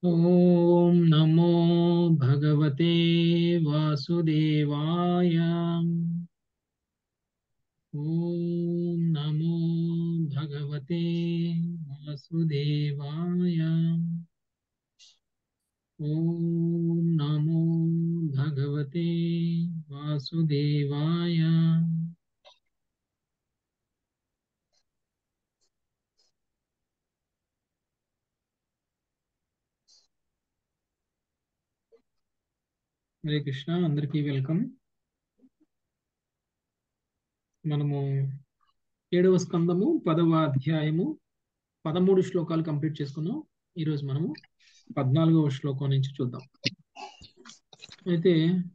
ఓం నమో భగవతే వాసుదేవాయ. ఓం నమో భగవతే వాసుదేవాయ. ఓం నమో భగవతే వాసుదేవాయ. హరే కృష్ణ, అందరికీ వెల్కమ్. మనము 7వ స్కందము 10వ అధ్యాయము 13 శ్లోకాలు కంప్లీట్ చేసుకున్నాం. ఈరోజు మనము 14వ శ్లోకం నుంచి చూద్దాం. అయితే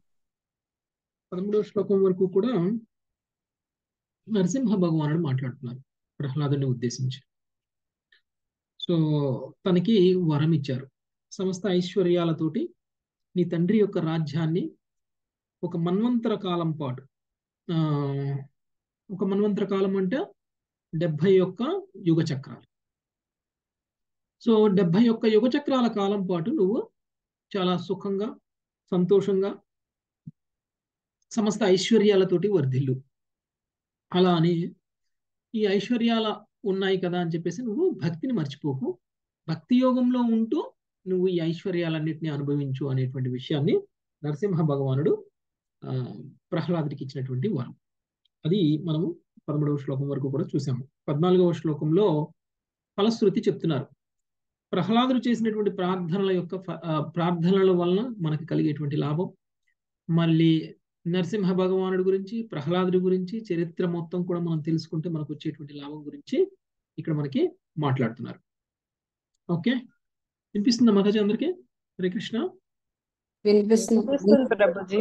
13వ శ్లోకం వరకు కూడా నరసింహ భగవానుడు మాట్లాడుతున్నారు ప్రహ్లాదుని ఉద్దేశించి. సో తనకి వరం ఇచ్చారు, సమస్త ఐశ్వర్యాలతోటి నీ తండ్రి యొక్క రాజ్యాన్ని ఒక మన్వంతర కాలం పాటు, ఆ ఒక మన్వంతర కాలం అంటే 71 యుగ చక్రాలు. సో 71 యుగ చక్రాల కాలం పాటు నువ్వు చాలా సుఖంగా, సంతోషంగా, సమస్త ఐశ్వర్యాలతోటి వర్ధిల్లు. అలా అని ఈ ఐశ్వర్యాల ఉన్నాయి కదా అని చెప్పేసి నువ్వు భక్తిని మర్చిపోకు, భక్తి యోగంలో ఉంటూ నువ్వు ఈ ఐశ్వర్యాలన్నింటినీ అనుభవించు అనేటువంటి విషయాన్ని నరసింహ భగవానుడు ప్రహ్లాదుడికి ఇచ్చినటువంటి వరం. అది మనము 13వ శ్లోకం వరకు కూడా చూసాము. 14వ శ్లోకంలో ఫలశ్రుతి చెప్తున్నారు. ప్రహ్లాదుడు చేసినటువంటి ప్రార్థనల వలన మనకి కలిగేటువంటి లాభం, మళ్ళీ నరసింహ భగవానుడి గురించి, ప్రహ్లాదుడి గురించి చరిత్ర మొత్తం కూడా మనం తెలుసుకుంటే మనకు వచ్చేటువంటి లాభం గురించి ఇక్కడ మనకి మాట్లాడుతున్నారు. ఓకే, వినిపిస్తుందా మాతాజీ అందరికి? హరే కృష్ణ. వినిపిస్తుంది ప్రభుజీ.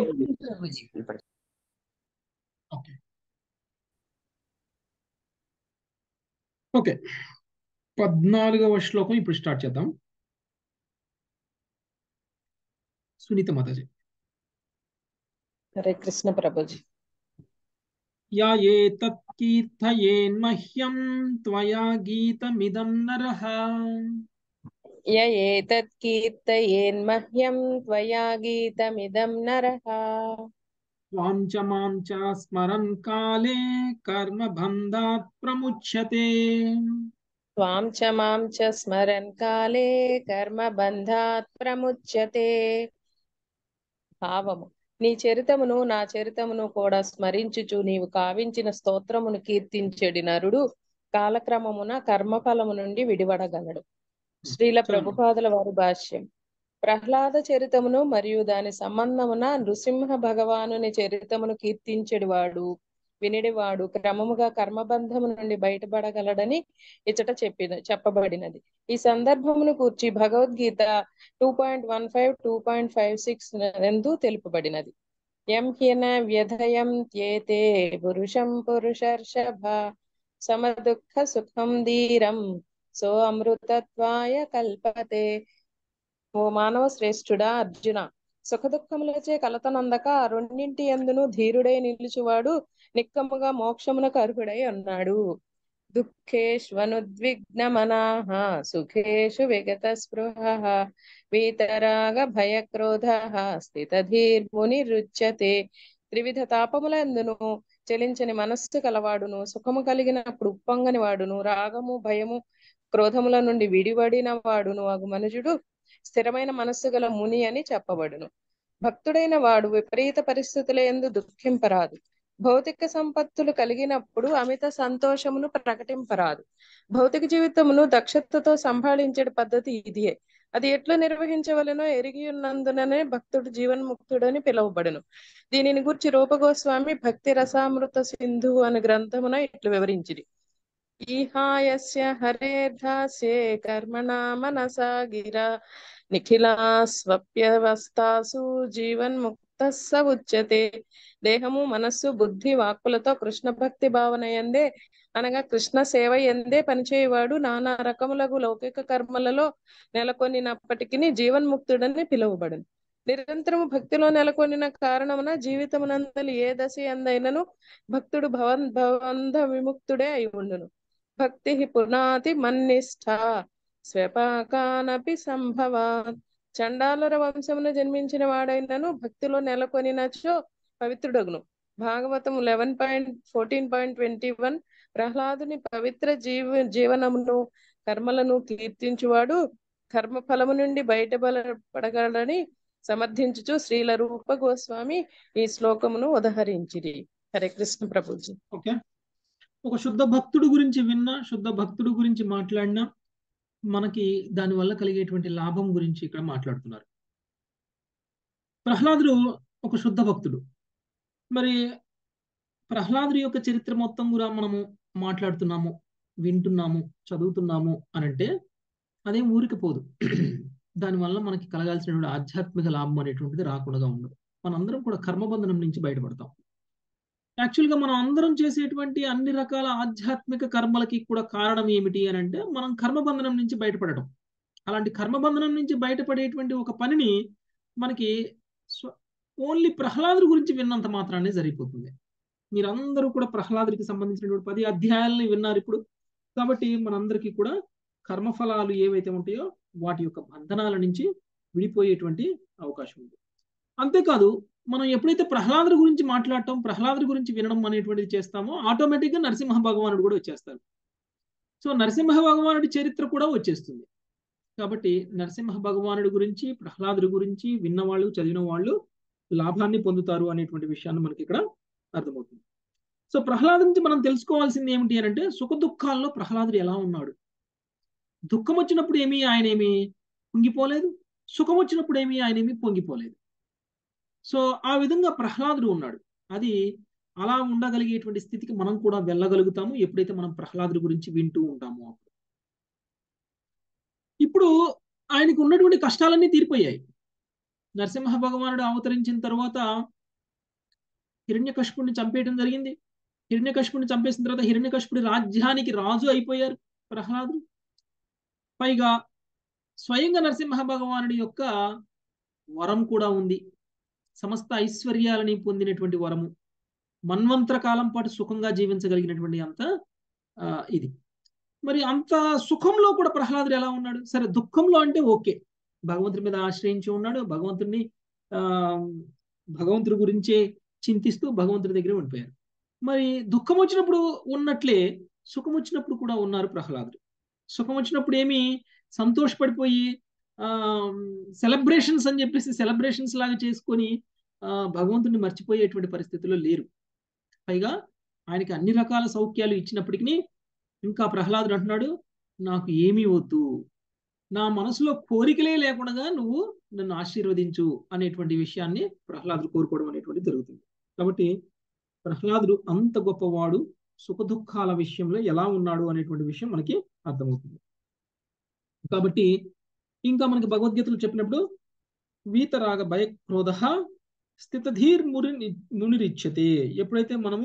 ఓకే ఓకే 14వ శ్లోకం ఇప్పుడు స్టార్ట్ చేద్దాం. సునీత మాతాజీ. హరే కృష్ణ ప్రభుజీ. యా ఏతత్ కీర్తయేన్మహ్యం త్వయా గీతమిదం నరః. య ఏతత్ కీర్తయేన్మహ్యం త్వయా గీతమిదం నరః. త్వాం చ మాం చ స్మరన్ కాలే కర్మబంధాత్ ప్రముచ్యతే. త్వాం చ మాం చ స్మరన్ కాలే కర్మబంధాత్ ప్రముచ్యతే. భావము: నీ చరితమును నా చరితమును కూడా స్మరించుచు నీవు కావించిన స్తోత్రమును కీర్తించెడి నరుడు కాలక్రమమున కర్మఫలము నుండి విడివడగలడు. శ్రీల ప్రభుపాదుల వారి భాష్యం. ప్రహ్లాద చరితమును మరియు దాని సంబంధమున నృసింహ భగవానుని చరితమును కీర్తించెడివాడు, వినిడివాడు క్రమముగా కర్మబంధము నుండి బయటపడగలడని ఇచ్చట చెప్పబడినది. ఈ సందర్భమును కూర్చి భగవద్గీత 2.15 2.56 నందు తెలుపబడినది. యం హ్యన వ్యధయం త్యేతే పురుషం పురుషర్షభ సమదుఃఖ సుఖం ధీరం సో అమృతత్వాయ కల్పతే. ఓ మానవ శ్రేష్ఠుడా అర్జున, సుఖదుఖములచే కలతనందక ఆ రెండింటి యందును ధీరుడై నిలుచువాడు నిక్కముగా మోక్షమునకు అర్హుడై ఉన్నాడు. దుఃఖేష్వనుద్విగ్నమనాః సుఖేషు విగత స్పృహః వీతరాగ భయక్రోధః స్థితధీర్మునిరుచ్యతే. త్రివిధ తాపములందును చెలించని మనస్సు కలవాడును, సుఖము కలిగినప్పుడు ఉప్పొంగని వాడును, రాగము భయము క్రోధముల నుండి విడివడిన వాడును అగు మనుజుడు స్థిరమైన మనస్సు గల ముని అని చెప్పబడును. భక్తుడైన వాడు విపరీత పరిస్థితుల యందు దుఃఖింపరాదు. భౌతిక సంపత్తులు కలిగినప్పుడు అమిత సంతోషమును ప్రకటింపరాదు. భౌతిక జీవితమును దక్షతతో సంభాళించే పద్ధతి ఇదియే. అది ఎట్లు నిర్వహించవలనో ఎరిగి ఉన్నందుననే భక్తుడు జీవన్ముక్తుడని పిలువబడును. దీనిని గురించి రూపగోస్వామి భక్తి రసామృత సింధు అనే గ్రంథమున ఇట్లు వివరించిరి. ఈహాయస్య హరేర్దాస్యే కర్మణా మనసా గిరా నిఖిలా స్వప్యవస్థాసు జీవన్ముక్త స ఉచ్యతే. దేహము మనస్సు బుద్ధి వాక్కులతో కృష్ణ భక్తి భావన యందే అనగా కృష్ణ సేవ యందే పనిచేయవాడు నానా రకములగు లౌకిక కర్మలలో నెలకొనినప్పటికీ జీవన్ముక్తుడని పిలువబడును. నిరంతరము భక్తిలో నెలకొనిన కారణమున జీవితమునందలి ఏ దశ ఎందైనను భక్తుడు భవంధ విముక్తుడే అయి ఉండును. భక్తి పునాతి మన్నిష్ట స్వపాకానపి సంభవాత్. చండాలుర వంశమున జన్మించిన వాడైనను భక్తిలో నెలకొనినచో పవిత్రుడగును. భాగవతం 11.14.21. ప్రహ్లాదుని పవిత్ర జీవనమును కర్మలను కీర్తించువాడు కర్మ ఫలము నుండి బయటపడగలడని సమర్థించుచు శ్రీల రూప గోస్వామి ఈ శ్లోకమును ఉదహరించిరి. హరే కృష్ణ ప్రభుజీ. ఓకే, ఒక శుద్ధ భక్తుడు గురించి విన్నా, శుద్ధ భక్తుడు గురించి మాట్లాడినా మనకి దానివల్ల కలిగేటువంటి లాభం గురించి ఇక్కడ మాట్లాడుతున్నారు. ప్రహ్లాదుడు ఒక శుద్ధ భక్తుడు. మరి ప్రహ్లాదుడి యొక్క చరిత్ర మొత్తం కూడా మనము మాట్లాడుతున్నాము, వింటున్నాము, చదువుతున్నాము అని అంటే అదేం ఊరికి పోదు. దానివల్ల మనకి కలగాల్సినటువంటి ఆధ్యాత్మిక లాభం అనేటువంటిది రాకుండా ఉండదు. మనందరం కూడా కర్మబంధనం నుంచి బయటపడతాం. యాక్చువల్గా మనం అందరం చేసేటువంటి అన్ని రకాల ఆధ్యాత్మిక కర్మలకి కూడా కారణం ఏమిటి అని అంటే మనం కర్మబంధనం నుంచి బయటపడటం. అలాంటి కర్మబంధనం నుంచి బయటపడేటువంటి ఒక పనిని మనకి ఓన్లీ ప్రహ్లాదుడి గురించి విన్నంత మాత్రాన్ని సరిపోతుంది. మీరందరూ కూడా ప్రహ్లాదుడికి సంబంధించినటువంటి 10 అధ్యాయాలని విన్నారు ఇప్పుడు. కాబట్టి మనందరికీ కూడా కర్మఫలాలు ఏవైతే ఉంటాయో వాటి యొక్క బంధనాల నుంచి విడిపోయేటువంటి అవకాశం ఉంది. అంతేకాదు, మనం ఎప్పుడైతే ప్రహ్లాదుడి గురించి మాట్లాడటం, ప్రహ్లాదుడి గురించి వినడం అనేటువంటిది చేస్తామో ఆటోమేటిక్గా నరసింహ భగవానుడు కూడా వచ్చేస్తారు. సో నరసింహ భగవానుడి చరిత్ర కూడా వచ్చేస్తుంది. కాబట్టి నరసింహ భగవానుడి గురించి, ప్రహ్లాదుడి గురించి విన్నవాళ్ళు, చదివిన వాళ్ళు లాభాన్ని పొందుతారు అనేటువంటి విషయాన్ని మనకి ఇక్కడ అర్థమవుతుంది. సో ప్రహ్లాదు నుంచి మనం తెలుసుకోవాల్సింది ఏమిటి అని అంటే సుఖ దుఃఖాల్లో ప్రహ్లాదుడు ఎలా ఉన్నాడు. దుఃఖం వచ్చినప్పుడు ఆయన ఏమి పొంగిపోలేదు, సుఖం వచ్చినప్పుడు ఆయన ఏమి పొంగిపోలేదు. సో ఆ విధంగా ప్రహ్లాదుడు ఉన్నాడు. అది అలా ఉండగలిగేటువంటి స్థితికి మనం కూడా వెళ్ళగలుగుతాము ఎప్పుడైతే మనం ప్రహ్లాదుడి గురించి వింటూ ఉంటామో. ఇప్పుడు ఆయనకు ఉన్నటువంటి కష్టాలన్నీ తీరిపోయాయి. నరసింహ భగవానుడు అవతరించిన తర్వాత హిరణ్యకశిపుడిని చంపేయడం జరిగింది. హిరణ్యకశిపుడిని చంపేసిన తర్వాత హిరణ్యకశిపుడి రాజ్యానికి రాజు అయిపోయారు ప్రహ్లాదుడు. పైగా స్వయంగా నరసింహ భగవానుడి యొక్క వరం కూడా ఉంది. సమస్త ఐశ్వర్యాలని పొందినటువంటి వరము, మన్వంతర కాలం పాటు సుఖంగా జీవించగలిగినటువంటి అంత ఇది. మరి అంత సుఖంలో కూడా ప్రహ్లాదుడు ఎలా ఉన్నాడు? సరే, దుఃఖంలో అంటే ఓకే, భగవంతుడి మీద ఆశ్రయించి ఉన్నాడు, భగవంతుడి గురించే చింతిస్తూ భగవంతుడి దగ్గర ఉండిపోయారు. మరి దుఃఖం వచ్చినప్పుడు ఉన్నట్లే సుఖం వచ్చినప్పుడు కూడా ఉన్నారు ప్రహ్లాదుడు. సుఖం వచ్చినప్పుడు ఏమి సంతోషపడిపోయి సెలబ్రేషన్స్ అని చెప్పేసి సెలబ్రేషన్స్ లాగా చేసుకొని భగవంతుడిని మర్చిపోయేటువంటి పరిస్థితుల్లో లేరు. పైగా ఆయనకి అన్ని రకాల సౌఖ్యాలు ఇచ్చినప్పటికీ ఇంకా ప్రహ్లాదుడు అంటున్నాడు, నాకు ఏమీ వద్దు, నా మనసులో కోరికలే లేకుండా నువ్వు నన్ను ఆశీర్వదించు అనేటువంటి విషయాన్ని ప్రహ్లాదుడు కోరుకోవడం అనేటువంటి జరుగుతుంది. కాబట్టి ప్రహ్లాదుడు అంత గొప్పవాడు, సుఖ దుఃఖాల విషయంలో ఎలా ఉన్నాడు అనేటువంటి విషయం మనకి అర్థమవుతుంది. కాబట్టి ఇంకా మనకి భగవద్గీతలు చెప్పినప్పుడు వీతరాగ భయ క్రోధ స్థితధీర్ మునిరిచ్యతే. ఎప్పుడైతే మనము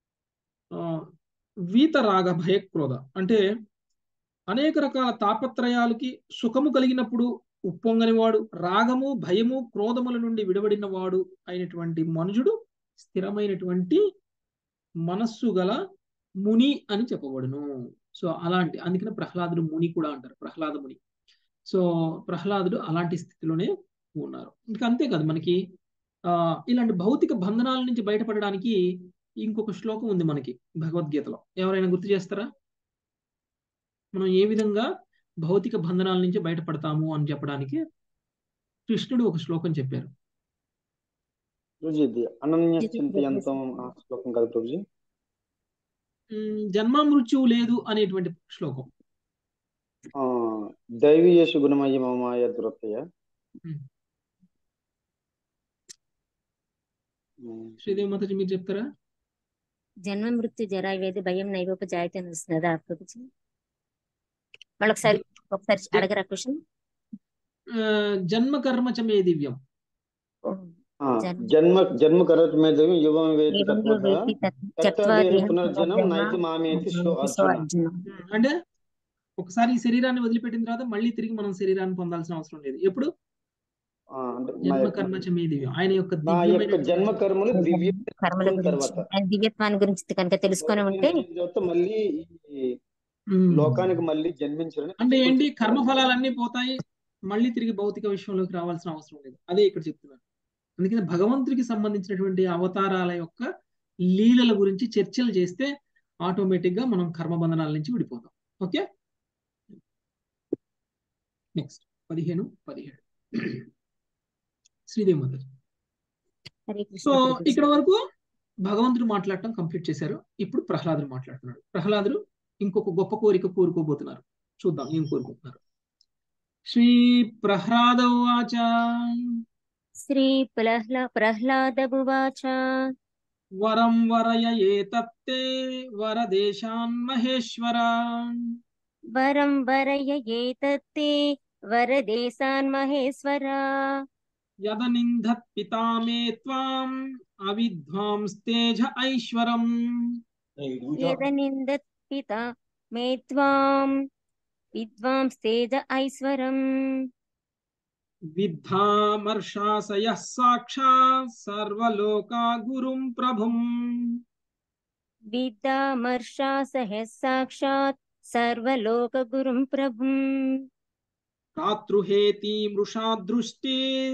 వీతరాగ భయ క్రోధ అంటే అనేక రకాల తాపత్రయాలకి సుఖము కలిగినప్పుడు ఉప్పొంగని వాడు, రాగము భయము క్రోధముల నుండి విడబడిన వాడు అయినటువంటి మనుజుడు స్థిరమైనటువంటి మనస్సు గల ముని అని చెప్పబడును. సో అలాంటి, అందుకనే ప్రహ్లాదుడు ముని కూడా అంటారు, ప్రహ్లాద ముని. సో ప్రహ్లాదుడు అలాంటి స్థితిలోనే ఉన్నారు. ఇంకా అంతేకాదు, మనకి ఇలాంటి భౌతిక బంధనాల నుంచి బయటపడడానికి ఇంకొక శ్లోకం ఉంది మనకి భగవద్గీతలో. ఎవరైనా గుర్తు చేస్తారా? మనం ఏ విధంగా భౌతిక బంధనాల నుంచి బయటపడతాము అని చెప్పడానికి కృష్ణుడు ఒక శ్లోకం చెప్పారు. జన్మ మృత్యువు లేదు అనేటువంటి శ్లోకం. దైవీయేషు గుణమయ మమాయ దురత్తయ. శ్రీదేవి మాతాజీ మీరు చెప్తారా? జన్మ మృత్యు జరా వేది భయం నైవోప జాయితే అని వస్తుందా ప్రభుజీ? మళ్ళీ ఒకసారి అడగరా క్వశ్చన్. జన్మ కర్మ చ మే దివ్యం. జన్మ కర్మ మే దివ్యం యువం వేతి పునర్జన్మ నైతి మామేతి సో అర్జున. అంటే ఒకసారి ఈ శరీరాన్ని వదిలిపెట్టిన తర్వాత మళ్ళీ తిరిగి మనం శరీరాన్ని పొందాల్సిన అవసరం లేదు. ఎప్పుడు? జన్మ కర్మ చ మే దివ్యం. ఆయన యొక్క జన్మ కర్మలు దివ్యత్వాన్ని గురించి కనుక తెలుసుకొని ఉంటే మళ్ళీ లోకానికి మళ్ళీ జన్మించాలని అంటే ఏంటి, చెప్తున్నారు. కర్మఫలాలన్నీ పోతాయి, మళ్ళీ తిరిగి భౌతిక విశ్వంలోకి రావాల్సిన అవసరం లేదు, అదే ఇక్కడ చెప్తున్నారు. అందుకని భగవంతుడికి సంబంధించినటువంటి అవతారాల యొక్క లీలల గురించి చర్చలు చేస్తే ఆటోమేటిక్ గా మనం కర్మబంధనాల నుంచి విడిపోతాం. Okay, next 15-17 Sridevi Mataji. Hare Krishna so Prabhuji. ఇక్కడ వరకు భగవంతుడు మాట్లాడటం కంప్లీట్ చేశారు. ఇప్పుడు ప్రహ్లాదుడు మాట్లాడుతున్నాడు. ప్రహ్లాదుడు ఇంకొక గొప్ప కోరిక కోరుకోబోతున్నారు. చూద్దాం ఏం కోరుకుంటున్నారు. శ్రీ ప్రహ్లాద ఉవాచ. శ్రీ ప్రహ్లాద ఉవాచ. వరం వరయ ఏతత్తే వరదేశాన్ మహేశ్వర. వరం వరయ ఏతత్తే వరదేశాన్ మహేశ్వర. యదనింధత్ పితా మే త్వాం అవిద్వాంస్తేజ ఐశ్వరం. యదనిందత్ పితా మే త్వాం విద్వాంస్తేజ ఐశ్వరం. విద్ధామర్షాసయః సాక్షాత్ సర్వలోకా గురుం ప్రభుం. విద్యామర్షాసః సాక్షాత్ సర్వలోక గురుం ప్రభుం. రాతృహేతి మృషా దృష్టి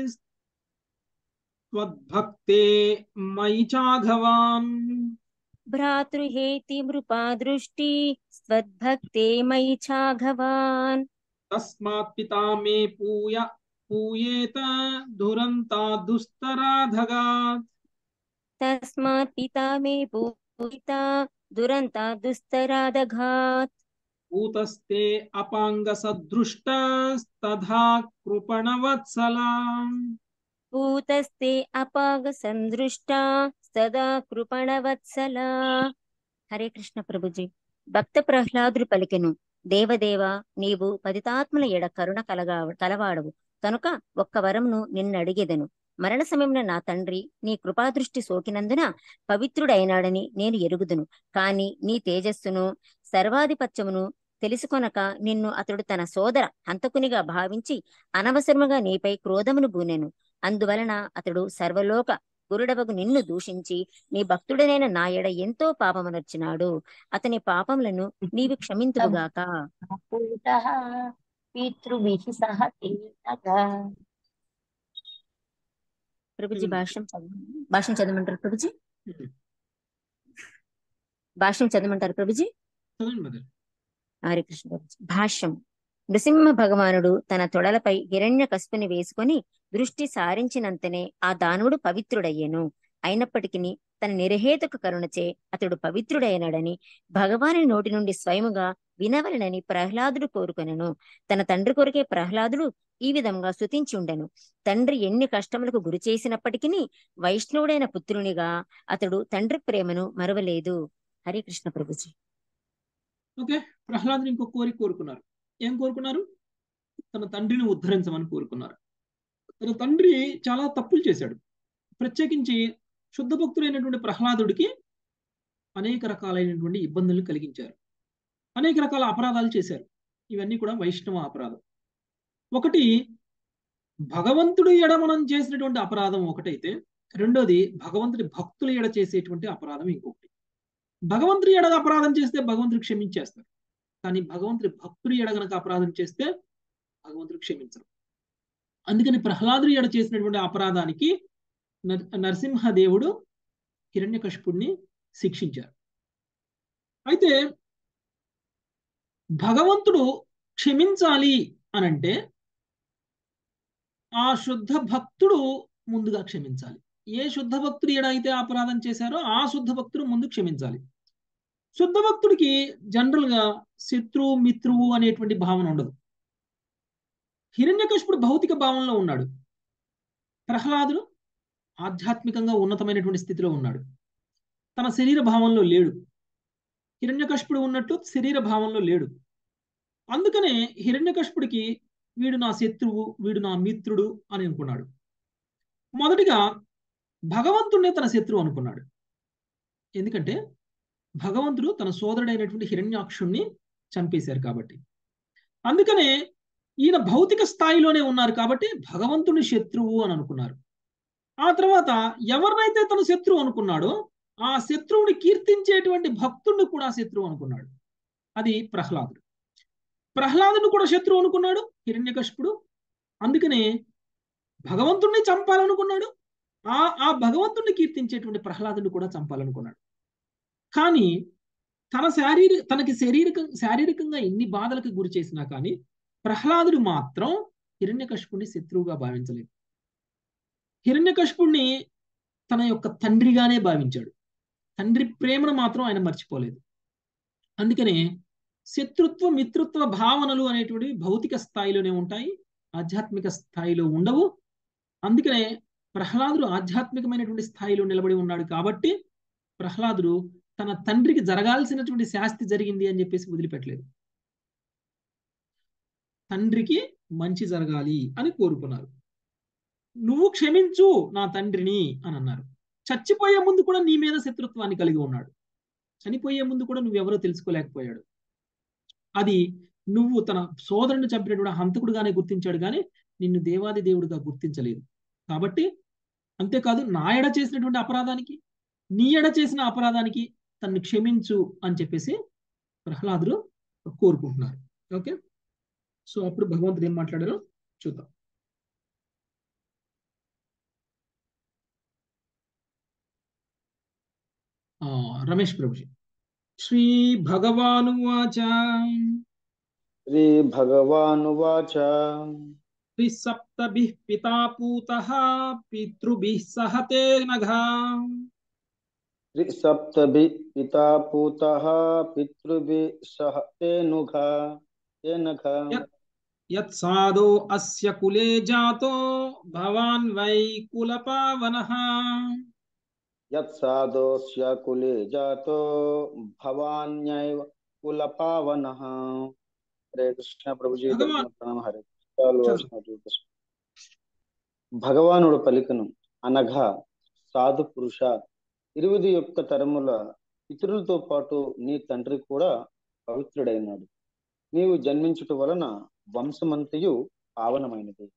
త్వద్భక్తే మయి చాఘవాన్. భ్రాతృహేతి మృపా దృష్టి స్వద్భక్తే మయి చాఘవాన్. తస్మాత్ పితా మే పూయేత దురంతా దుస్తరాధగాత్. తస్మాత్ పితా మే పూజిత దురంతా దుస్తరాదఘాత్. ఊతస్తే అపాంగ సదృష్టస్తథా కృపణవత్సలా. పూతస్తే అపాగ సందృష్టా సదా కృపణవత్సలా. హరే కృష్ణ ప్రభుజీ. భక్త ప్రహ్లాదుడు పలికెను, దేవదేవ, నీవు పతితాత్మల ఎడ కరుణ కలవాడవు కనుక ఒక్క వరమును నిన్నడిగెదను. మరణ సమయంలో నా తండ్రి నీ కృపాదృష్టి సోకినందున పవిత్రుడైనాడని నేను ఎరుగుదును. కాని నీ తేజస్సును సర్వాధిపత్యమును తెలుసుకొనక నిన్ను అతడు తన సోదర హంతకునిగా భావించి అనవసరముగా నీపై క్రోధమును బూనెను. అందువలన అతడు సర్వలోక గురుడవగు నిన్ను దూషించి నీ భక్తుడనైన నా ఎడ ఎంతో పాపమునర్చినాడు. అతని పాపములను నీవు క్షమింతువుగాక. ప్రభుజీ భాష్యం చదవమంటారు ప్రభుజీ? భాష్యం చదవమంటారు ప్రభుజీ? హరే కృష్ణ ప్రభుజీ. భాష్యం. నృసింహ భగవానుడు తన తొడలపై హిరణ్యకశిపుని వేసుకొని దృష్టి సారించినంతనే ఆ దానవుడు పవిత్రుడయ్యెను. అయినప్పటికీ తన నిర్హేతుక కరుణచే అతడు పవిత్రుడైనాడని భగవాని నోటి నుండి స్వయముగా వినవలనని ప్రహ్లాదుడు కోరుకొనెను. తన తండ్రి కొరకే ప్రహ్లాదుడు ఈ విధంగా స్తుతించి ఉండెను. తండ్రి ఎన్ని కష్టములకు గురి చేసినప్పటికీ వైష్ణవుడైన పుత్రునిగా అతడు తండ్రి ప్రేమను మరవలేదు. హరే కృష్ణ ప్రభుజీ. ఓకే, ప్రహ్లాదుని ఇంకో కోరిక కోరుకున్నారు. ఏం కోరుకున్నారు? తన తండ్రిని ఉద్ధరించమని కోరుకున్నారు. తన తండ్రి చాలా తప్పులు చేశాడు. ప్రత్యేకించి శుద్ధ భక్తుడైనటువంటి ప్రహ్లాదుడికి అనేక రకాలైనటువంటి ఇబ్బందులు కలిగించారు, అనేక రకాల అపరాధాలు చేశారు. ఇవన్నీ కూడా వైష్ణవ అపరాధం. ఒకటి, భగవంతుడి ఎడ మనం చేసినటువంటి అపరాధం ఒకటైతే, రెండోది భగవంతుడి భక్తుల ఎడ చేసేటువంటి అపరాధం ఇంకొకటి. భగవంతుడి ఎడ అపరాధం చేస్తే భగవంతుడు క్షమించేస్తారు, కానీ భగవంతుడి భక్తుడి ఎడ గనక అపరాధం చేస్తే భగవంతుడు క్షమించరు. అందుకని ప్రహ్లాదుడి ఎడ చేసినటువంటి అపరాధానికి నరసింహదేవుడు హిరణ్యకశిపుడిని శిక్షించారు. అయితే భగవంతుడు క్షమించాలి అనంటే ఆ శుద్ధ భక్తుడు ముందుగా క్షమించాలి. ఏ శుద్ధ భక్తుడు ఎడ అయితే అపరాధం చేశారో ఆ శుద్ధ భక్తుడు ముందు క్షమించాలి. శుద్ధ భక్తుడికి జనరల్ గా శత్రువు మిత్రువు అనేటువంటి భావన ఉండదు. హిరణ్యకశిపుడు భౌతిక భావంలో ఉన్నాడు, ప్రహ్లాదుడు ఆధ్యాత్మికంగా ఉన్నతమైనటువంటి స్థితిలో ఉన్నాడు. తన శరీర భావంలో లేడు. హిరణ్యకశిపుడు ఉన్నట్టు శరీర భావంలో లేడు. అందుకనే హిరణ్యకశిపుడికి వీడు నా శత్రువు, వీడు నా మిత్రుడు అని అనుకున్నాడు. మొదటిగా భగవంతుడినే తన శత్రువు అనుకున్నాడు. ఎందుకంటే భగవంతుడు తన సోదరుడైనటువంటి హిరణ్యాక్షుణ్ణి చంపేశారు కాబట్టి. అందుకనే ఈయన భౌతిక స్థాయిలోనే ఉన్నారు కాబట్టి భగవంతుని శత్రువు అని అనుకున్నారు. ఆ తర్వాత ఎవరినైతే తన శత్రువు అనుకున్నాడో ఆ శత్రువుని కీర్తించేటువంటి భక్తుడిని కూడా శత్రువు అనుకున్నాడు. అది ప్రహ్లాదుడు. ప్రహ్లాదుని కూడా శత్రువు అనుకున్నాడు హిరణ్యకశిపుడు. అందుకనే భగవంతుణ్ణి చంపాలనుకున్నాడు. ఆ భగవంతుణ్ణి కీర్తించేటువంటి ప్రహ్లాదుని కూడా చంపాలనుకున్నాడు. కానీ తనకి శారీరకంగా ఎన్ని బాధలకు గురి చేసినా కానీ ప్రహ్లాదుడు మాత్రం హిరణ్యకశిపుణ్ణి శత్రువుగా భావించలేదు. హిరణ్యకశిపుణ్ణి తన యొక్క తండ్రిగానే భావించాడు. తండ్రి ప్రేమను మాత్రం ఆయన మర్చిపోలేదు. అందుకనే శత్రుత్వ మిత్రుత్వ భావనలు అనేటువంటివి భౌతిక స్థాయిలోనే ఉంటాయి, ఆధ్యాత్మిక స్థాయిలో ఉండవు. అందుకనే ప్రహ్లాదుడు ఆధ్యాత్మికమైనటువంటి స్థాయిలో నిలబడి ఉన్నాడు కాబట్టి ప్రహ్లాదుడు తన తండ్రికి జరగాల్సినటువంటి శాస్తి జరిగింది అని చెప్పేసి వదిలిపెట్టలేదు. తండ్రికి మంచి జరగాలి అని కోరుకున్నారు. నువ్వు క్షమించు నా తండ్రిని అని అన్నారు. చచ్చిపోయే ముందు కూడా నీ మీద శత్రుత్వాన్ని కలిగి ఉన్నాడు. చనిపోయే ముందు కూడా నువ్వెవరో తెలుసుకోలేకపోయాడు. అది నువ్వు తన సోదరుని చంపినటువంటి హంతకుడుగానే గుర్తించాడు కానీ నిన్ను దేవాది దేవుడిగా గుర్తించలేదు. కాబట్టి అంతేకాదు నా ఎడ చేసినటువంటి అపరాధానికి నీ ఎడ చేసిన అపరాధానికి తన్ను క్షమించు అని చెప్పేసి ప్రహ్లాదుడు కోరుకుంటున్నారు. ఓకే, సో అప్పుడు భగవంతుడు ఏం మాట్లాడారో చూద్దాం. రమేష్ ప్రభుజీ. శ్రీ భగవానువాచ శ్రీ భగవానువాచ త్రిసప్తభిః పితా పూతః పితృభిః సహతే నఘా త్రిసప్తభిః పితా పూతః పితృభిః సహతే నఘా యత్సాదో అస్య కులే జాతో భవాన్ వై కులపావనః యత్సాదోస్య కులే జాతో భవాన్యైవ కులపావనః. హరే కృష్ణ ప్రభుజీ. ప్రణామ. హరే కృష్ణ. భగవానుడు పలికను అనగా సాధు పురుష 21 తరముల పితరులతో పాటు నీ తండ్రి కూడా పవిత్రుడైనాడు. నీవు జన్మించుట వలన వంశమంతయు పావనమైనది.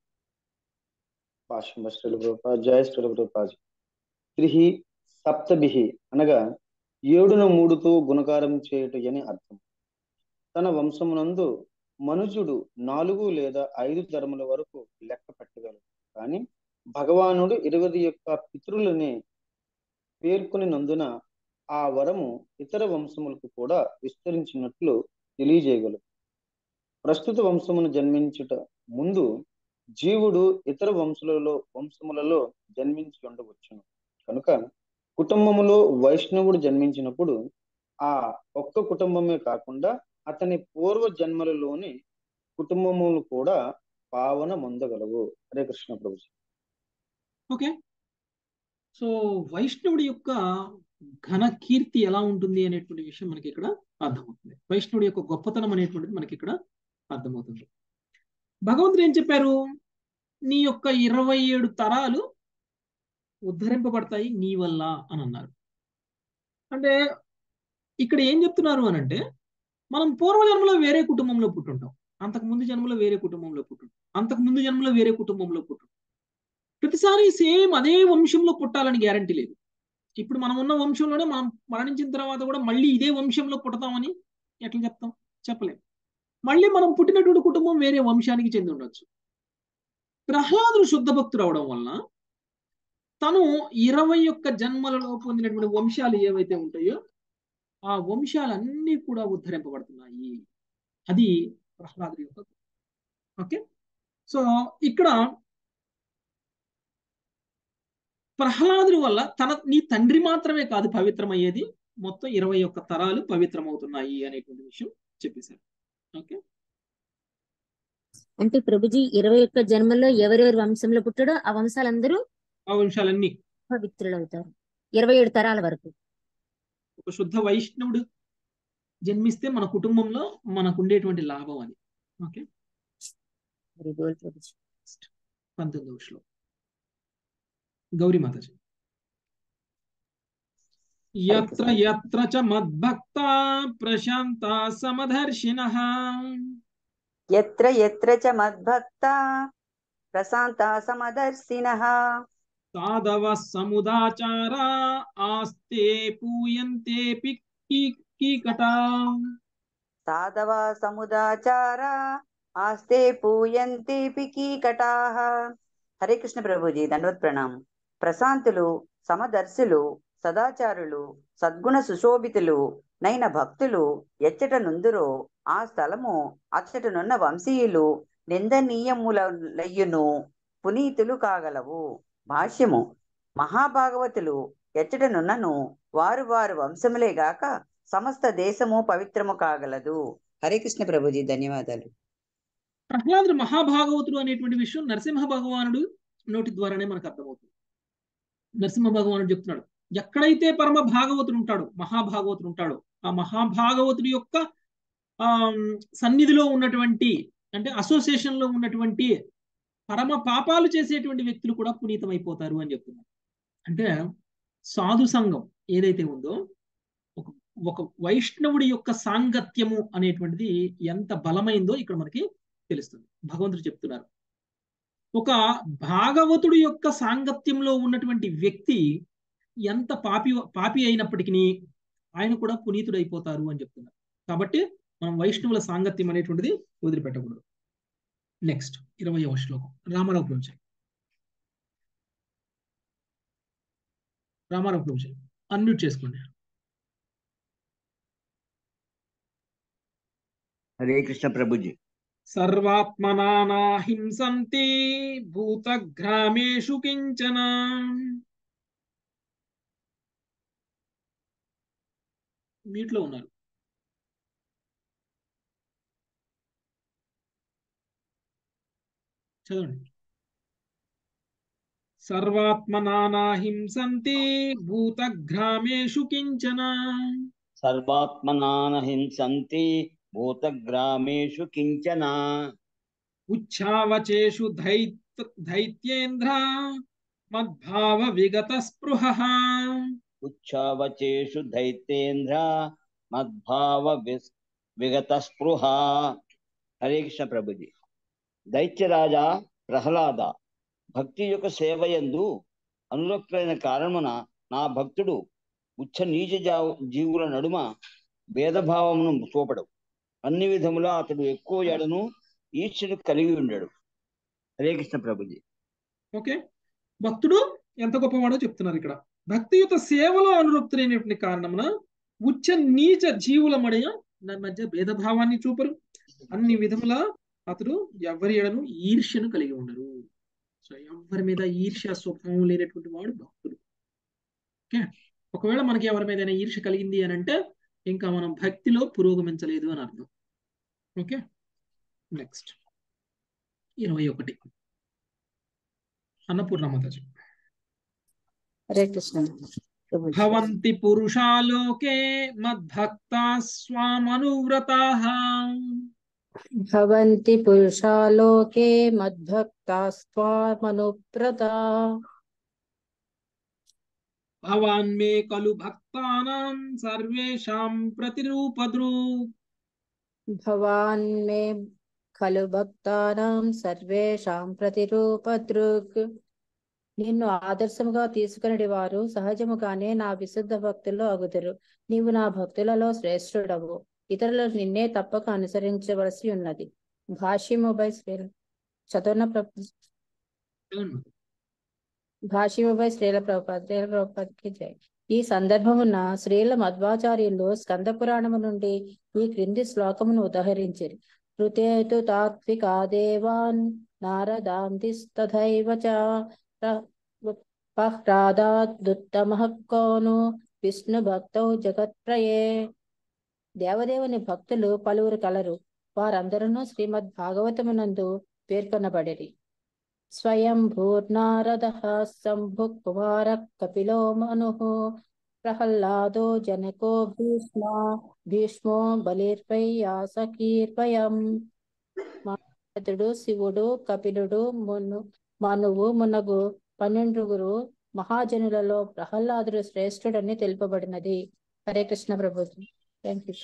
త్రిహి సప్తభిహి అనగా 7ను 3తో గుణకారం చేయుట అని అర్థం. తన వంశమునందు మనుజుడు 4 లేదా 5 తరముల వరకు లెక్క పెట్టగలడు. కానీ భగవానుడు 21 పితరులని పేర్కొనినందున ఆ వరము ఇతర వంశములకు కూడా విస్తరించినట్లు తెలియజేయగలదు. ప్రస్తుత వంశమును జన్మించుట ముందు జీవుడు ఇతర వంశములలో జన్మించి ఉండవచ్చును. కనుక కుటుంబములో వైష్ణవుడు జన్మించినప్పుడు ఆ ఒక్క కుటుంబమే కాకుండా అతని పూర్వ జన్మలలోని కుటుంబములు కూడా పావన పొందగలవు. హరే కృష్ణ ప్రభుజీ. ఓకే, సో వైష్ణవుడి యొక్క ఘన కీర్తి ఎలా ఉంటుంది అనేటువంటి విషయం మనకి ఇక్కడ అర్థమవుతుంది. వైష్ణవుడి యొక్క గొప్పతనం అనేటువంటిది మనకి ఇక్కడ అర్థమవుతుంది. భగవంతుడు ఏం చెప్పారు? నీ యొక్క 27 తరాలు ఉద్ధరింపబడతాయి నీ వల్ల అని అన్నారు. అంటే ఇక్కడ ఏం చెప్తున్నారు అని అంటే, మనం పూర్వజన్మలో వేరే కుటుంబంలో పుట్టుంటాం, అంతకుముందు జన్మలో వేరే కుటుంబంలో పుట్టుంటాం, అంతకుముందు జన్మలో వేరే కుటుంబంలో పుట్టుంటాం. ప్రతిసారి సేమ్ అదే వంశంలో పుట్టాలని గ్యారంటీ లేదు. ఇప్పుడు మనం ఉన్న వంశంలోనే మనం మరణించిన తర్వాత కూడా మళ్ళీ ఇదే వంశంలో పుడతామని ఎట్లా చెప్తాం? చెప్పలేం. మళ్ళీ మనం పుట్టినటువంటి కుటుంబం వేరే వంశానికి చెంది ఉండొచ్చు. ప్రహ్లాదుడు శుద్ధ భక్తుడు అవడం వలన తను 21 జన్మలలో పొందినటువంటి వంశాలు ఏవైతే ఉంటాయో ఆ వంశాలన్నీ కూడా ఉద్ధరింపబడుతున్నాయి. అది ప్రహ్లాదుడి యొక్క. ఓకే, సో ఇక్కడ ప్రహ్లాదుడి వల్ల నీ తండ్రి మాత్రమే కాదు పవిత్రమయ్యేది, మొత్తం 21 తరాలు పవిత్రమవుతున్నాయి అనేటువంటి విషయం చెప్పేశారు. ఓకే, అంటే ప్రభుజీ 21 జన్మల్లో ఎవరెవరి వంశంలో పుట్టాడో ఆ వంశాలందరూ ఆ వంశాలన్నీ పవిత్రులు అవుతారు 27 తరాల వరకు. ఒక శుద్ధ వైష్ణవుడు జన్మిస్తే మన కుటుంబంలో మనకు ఉండేటువంటి లాభం అది. ఓకే, 19వ శ్లోకం గౌరీ మాతాజీ. యత్ర యత్ర చ మద్భక్తా ప్రశాంతా సమదర్శినః యత్ర యత్ర చ మద్భక్తా ప్రశాంతా సమదర్శినః సాధవ సముదాచారా ఆస్తే పూయంతే కీకటా సాధవ సముదాచార ఆస్తే పూయంతే పికీకటాః. హరే కృష్ణ ప్రభుజీ, దండవత్ ప్రణామం. ప్రశాంతులు, సమదర్శులు, సదాచారులు, సద్గుణ సుశోభితులు నైన భక్తులు ఎచ్చట నుందురో ఆ స్థలము అచ్చటనున్న వంశీయులు నిందనీయములయ్యును పునీతులు కాగలవు. భాష్యము: మహాభాగవతులు ఎచ్చటనున్నను వారు వారు వంశములే గాక సమస్త దేశము పవిత్రము కాగలదు. హరే కృష్ణ ప్రభుజీ, ధన్యవాదాలు. ప్రహ్లాదుడు మహాభాగవతుడు అనేటువంటి విషయం నరసింహ భగవానుడు నోటి ద్వారానే మనకు అర్థమవుతుంది. నరసింహ భగవానుడు చెప్తున్నాడు, ఎక్కడైతే పరమ భాగవతుడు ఉంటాడో, మహాభాగవతుడు ఉంటాడో, ఆ మహాభాగవతుడి యొక్క సన్నిధిలో ఉన్నటువంటి, అంటే అసోసియేషన్ లో ఉన్నటువంటి పరమ పాపాలు చేసేటువంటి వ్యక్తులు కూడా పునీతమైపోతారు అని చెప్తున్నారు. అంటే సాధు సంఘం ఏదైతే ఉందో, ఒక వైష్ణవుడి యొక్క సాంగత్యము అనేటువంటిది ఎంత బలమైందో ఇక్కడ మనకి తెలుస్తుంది. భగవంతుడు చెప్తున్నారు, ఒక భాగవతుడి యొక్క సాంగత్యంలో ఉన్నటువంటి వ్యక్తి ఎంత పాపి అయినప్పటికీ ఆయన కూడా పునీతుడైపోతారు అని చెప్తున్నారు. కాబట్టి మనం వైష్ణవుల సాంగత్యం అనేటువంటిది వదిలిపెట్టకూడదు. నెక్స్ట్ 20వ శ్లోకం రామారావు ప్రభుజీ. రామారావు ప్రభుజీ అన్మ్యూట్ చేసుకోండి. హరే కృష్ణ ప్రభుజీ. సర్వాత్మనా నాహింసంతి భూతగ్రామేషు కించన. మీట్లో ఉన్నారు. చదవండి. సర్వాత్మనా నాహింసంతి భూతగ్రామేషు కించన. సర్వాత్మనానహింసంతి భూతగ్రామేషు కించన. ఉచ్ఛావచేషు దైత్యేంద్ర మద్భావ విగత స్పృహః. ఉచ్ఛావచేషు దైత్యేంద్ర మద్భావ విగత స్పృహ. హరే కృష్ణ ప్రభుజీ. దైత్యరాజా ప్రహ్లాద, భక్తి యొక్క సేవయందు అనురక్తులైన కారణమున నా భక్తుడు ఉచ్చ నీచ జీవుల నడుమ భేదభావమును చూపడు. అన్ని విధములా అతడు ఎక్కువ ఎడను ఈర్ష్యను కలిగి ఉండడు. హరే కృష్ణ ప్రభుజీ. ఓకే, భక్తుడు ఎంత గొప్పవాడో చెప్తున్నారు ఇక్కడ. భక్తియుత సేవలో అనురక్తులైనటువంటి కారణమున ఉచ్చ నీచ జీవుల మధ్య భేదభావాన్ని చూపరు. అన్ని విధములా అతడు ఎవరి ఎడను ఈర్ష్యను కలిగి ఉండరు. సో ఎవరి మీద ఈర్ష్య స్వభావం లేనటువంటి వాడు భక్తుడు. ఓకే, ఒకవేళ మనకి ఎవరి మీద ఈర్ష్య కలిగింది అని అంటే ఇంకా మనం భక్తిలో పురోగమించలేదు అని అర్థం. Okay, next 21 Annapurna Mataji. హరే కృష్ణ. భవంతి పురుషాలోకే మద్భక్తా స్వామనువ్రతాః. భవంతి పురుషాలోకే మద్భక్తాస్త్వామనువ్రతాః. భవాన్ మే ఖలు భక్తానాం సర్వేషాం ప్రతిరూపదృక్. భవాన్ మే ఖలు భక్తానాం సర్వేషాం ప్రతిరూపదృక్. నిన్ను ఆదర్శముగా తీసుకుని వారు సహజముగానే నా విశుద్ధ భక్తుల్లో అగుదురు. నీవు నా భక్తులలో శ్రేష్ఠుడవు. ఇతరులు నిన్నే తప్పక అనుసరించవలసి ఉన్నది. భాష్యము బై శ్రీల చదువున భాష్యము బై శ్రీల ప్రభుపాదకి జై. ఈ సందర్భమున శ్రీల మధ్వాచార్యులు స్కంద పురాణము నుండి ఈ క్రింది శ్లోకమును ఉదహరించారు. ఋతేతు తాత్వికా దేవాన్ నారదాంతిస్తథైవ చ పహ్లాదాదుత్తమః కోను విష్ణు భక్తౌ జగత్ప్రయే. దేవదేవుని భక్తులు పలువురు కలరు. వారందరూ శ్రీమద్ భాగవతమునందు పేర్కొనబడిరి. స్వయం భూర్నారదః శంభు కుమార కపిలో మనుః ప్రహ్లాదో జనకో భీష్మో బలిర్వైయాసకీర్వయం. శివుడు, కపిలుడు, మనువు మునగు 12 మహాజనులలో ప్రహ్లాదుడు శ్రేష్ఠుడని తెలుపబడినది. Hare Krishna Prabhuji. Thank you.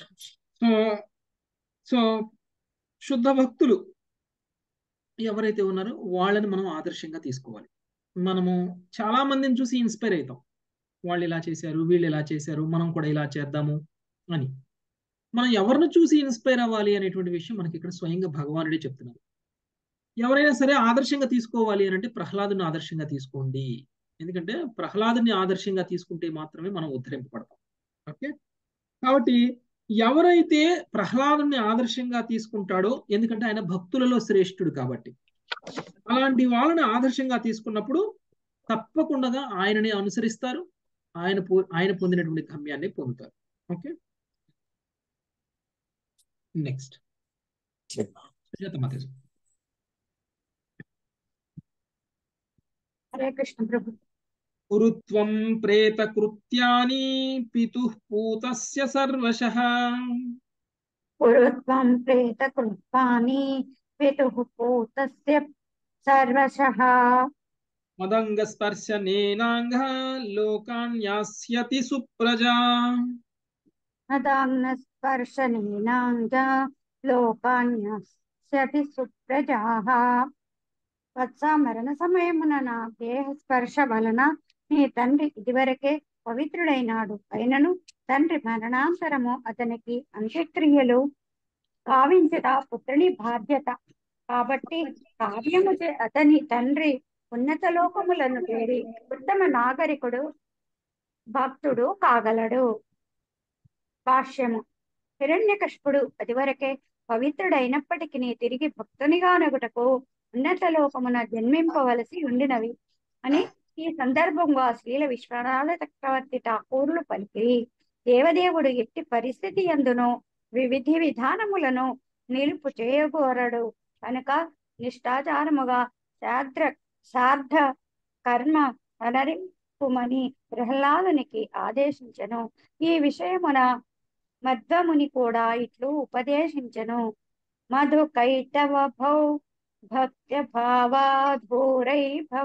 So శుద్ధ భక్తులు ఎవరైతే ఉన్నారో వాళ్ళని మనం ఆదర్శంగా తీసుకోవాలి. మనము చాలా మందిని చూసి ఇన్స్పైర్ అవుతాం. వాళ్ళు ఇలా చేశారు, వీళ్ళు ఇలా చేశారు, మనం కూడా ఇలా చేద్దాము అని. మనం ఎవరిని చూసి ఇన్స్పైర్ అవ్వాలి అనేటువంటి విషయం మనకి ఇక్కడ స్వయంగా భగవానుడే చెప్తున్నారు. ఎవరైనా సరే ఆదర్శంగా తీసుకోవాలి అని అంటే ప్రహ్లాదుని ఆదర్శంగా తీసుకోండి. ఎందుకంటే ప్రహ్లాదుని ఆదర్శంగా తీసుకుంటే మాత్రమే మనం ఉద్ధరింపబడతాం. ఓకే, కాబట్టి ఎవరైతే ప్రహ్లాదుని ఆదర్శంగా తీసుకుంటాడో, ఎందుకంటే ఆయన భక్తులలో శ్రేష్ఠుడు కాబట్టి, అలాంటి వాళ్ళని ఆదర్శంగా తీసుకున్నప్పుడు తప్పకుండా ఆయనని అనుసరిస్తారు, ఆయన పొందినటువంటి గమ్యాన్ని పొందుతారు. Okay, next Mataji. హరే కృష్ణ ప్రభు. కురుత్వం ప్రేత కృత్యాని పితుః పూతస్య సర్వశః. కురుత్వం ప్రేత కృత్యాని పితుః పూతస్య సర్వశః. మదంగ స్పర్శనేనాంగ లోకాన్ యాస్యతి సుప్రజా. మదాంగ స్పర్శనేనాంగ లోకాన్ యాస్యతి సుప్రజాః. వత్స మరణ సమయమున నా దేహ స్పర్శ వలన నీ తండ్రి ఇదివరకే పవిత్రుడైనాడు. అయినను తండ్రి మరణాంతరము అతనికి అంత్యక్రియలు గావించుట పుత్రుని బాధ్యత. కాబట్టి కావ్యము అతని తండ్రి ఉన్నత లోకములను చేరి ఉత్తమ నాగరికుడు భక్తుడు కాగలడు. భాష్యము. హిరణ్యకశిపుడు అదివరకే పవిత్రుడైనప్పటికీ తిరిగి భక్తునిగానగుటకు ఉన్నత లోకమున జన్మింపవలసి ఉండినవి అని ఈ సందర్భంగా శ్రీల విశ్వనాథ చక్రవర్తి ఠాకూరులు పలికి, దేవదేవుడు ఎట్టి పరిస్థితి యందును విధి విధానములను నిలుపు చేయగోరడు కనుక నిష్ఠాచారముగా సార్థ కర్మ అనరింపుమని ప్రహ్లాదునికి ఆదేశించెను. ఈ విషయమున మధ్వముని కూడా ఇట్లు ఉపదేశించెను. మధు కైటవభౌ భక్త్య భావాధూరై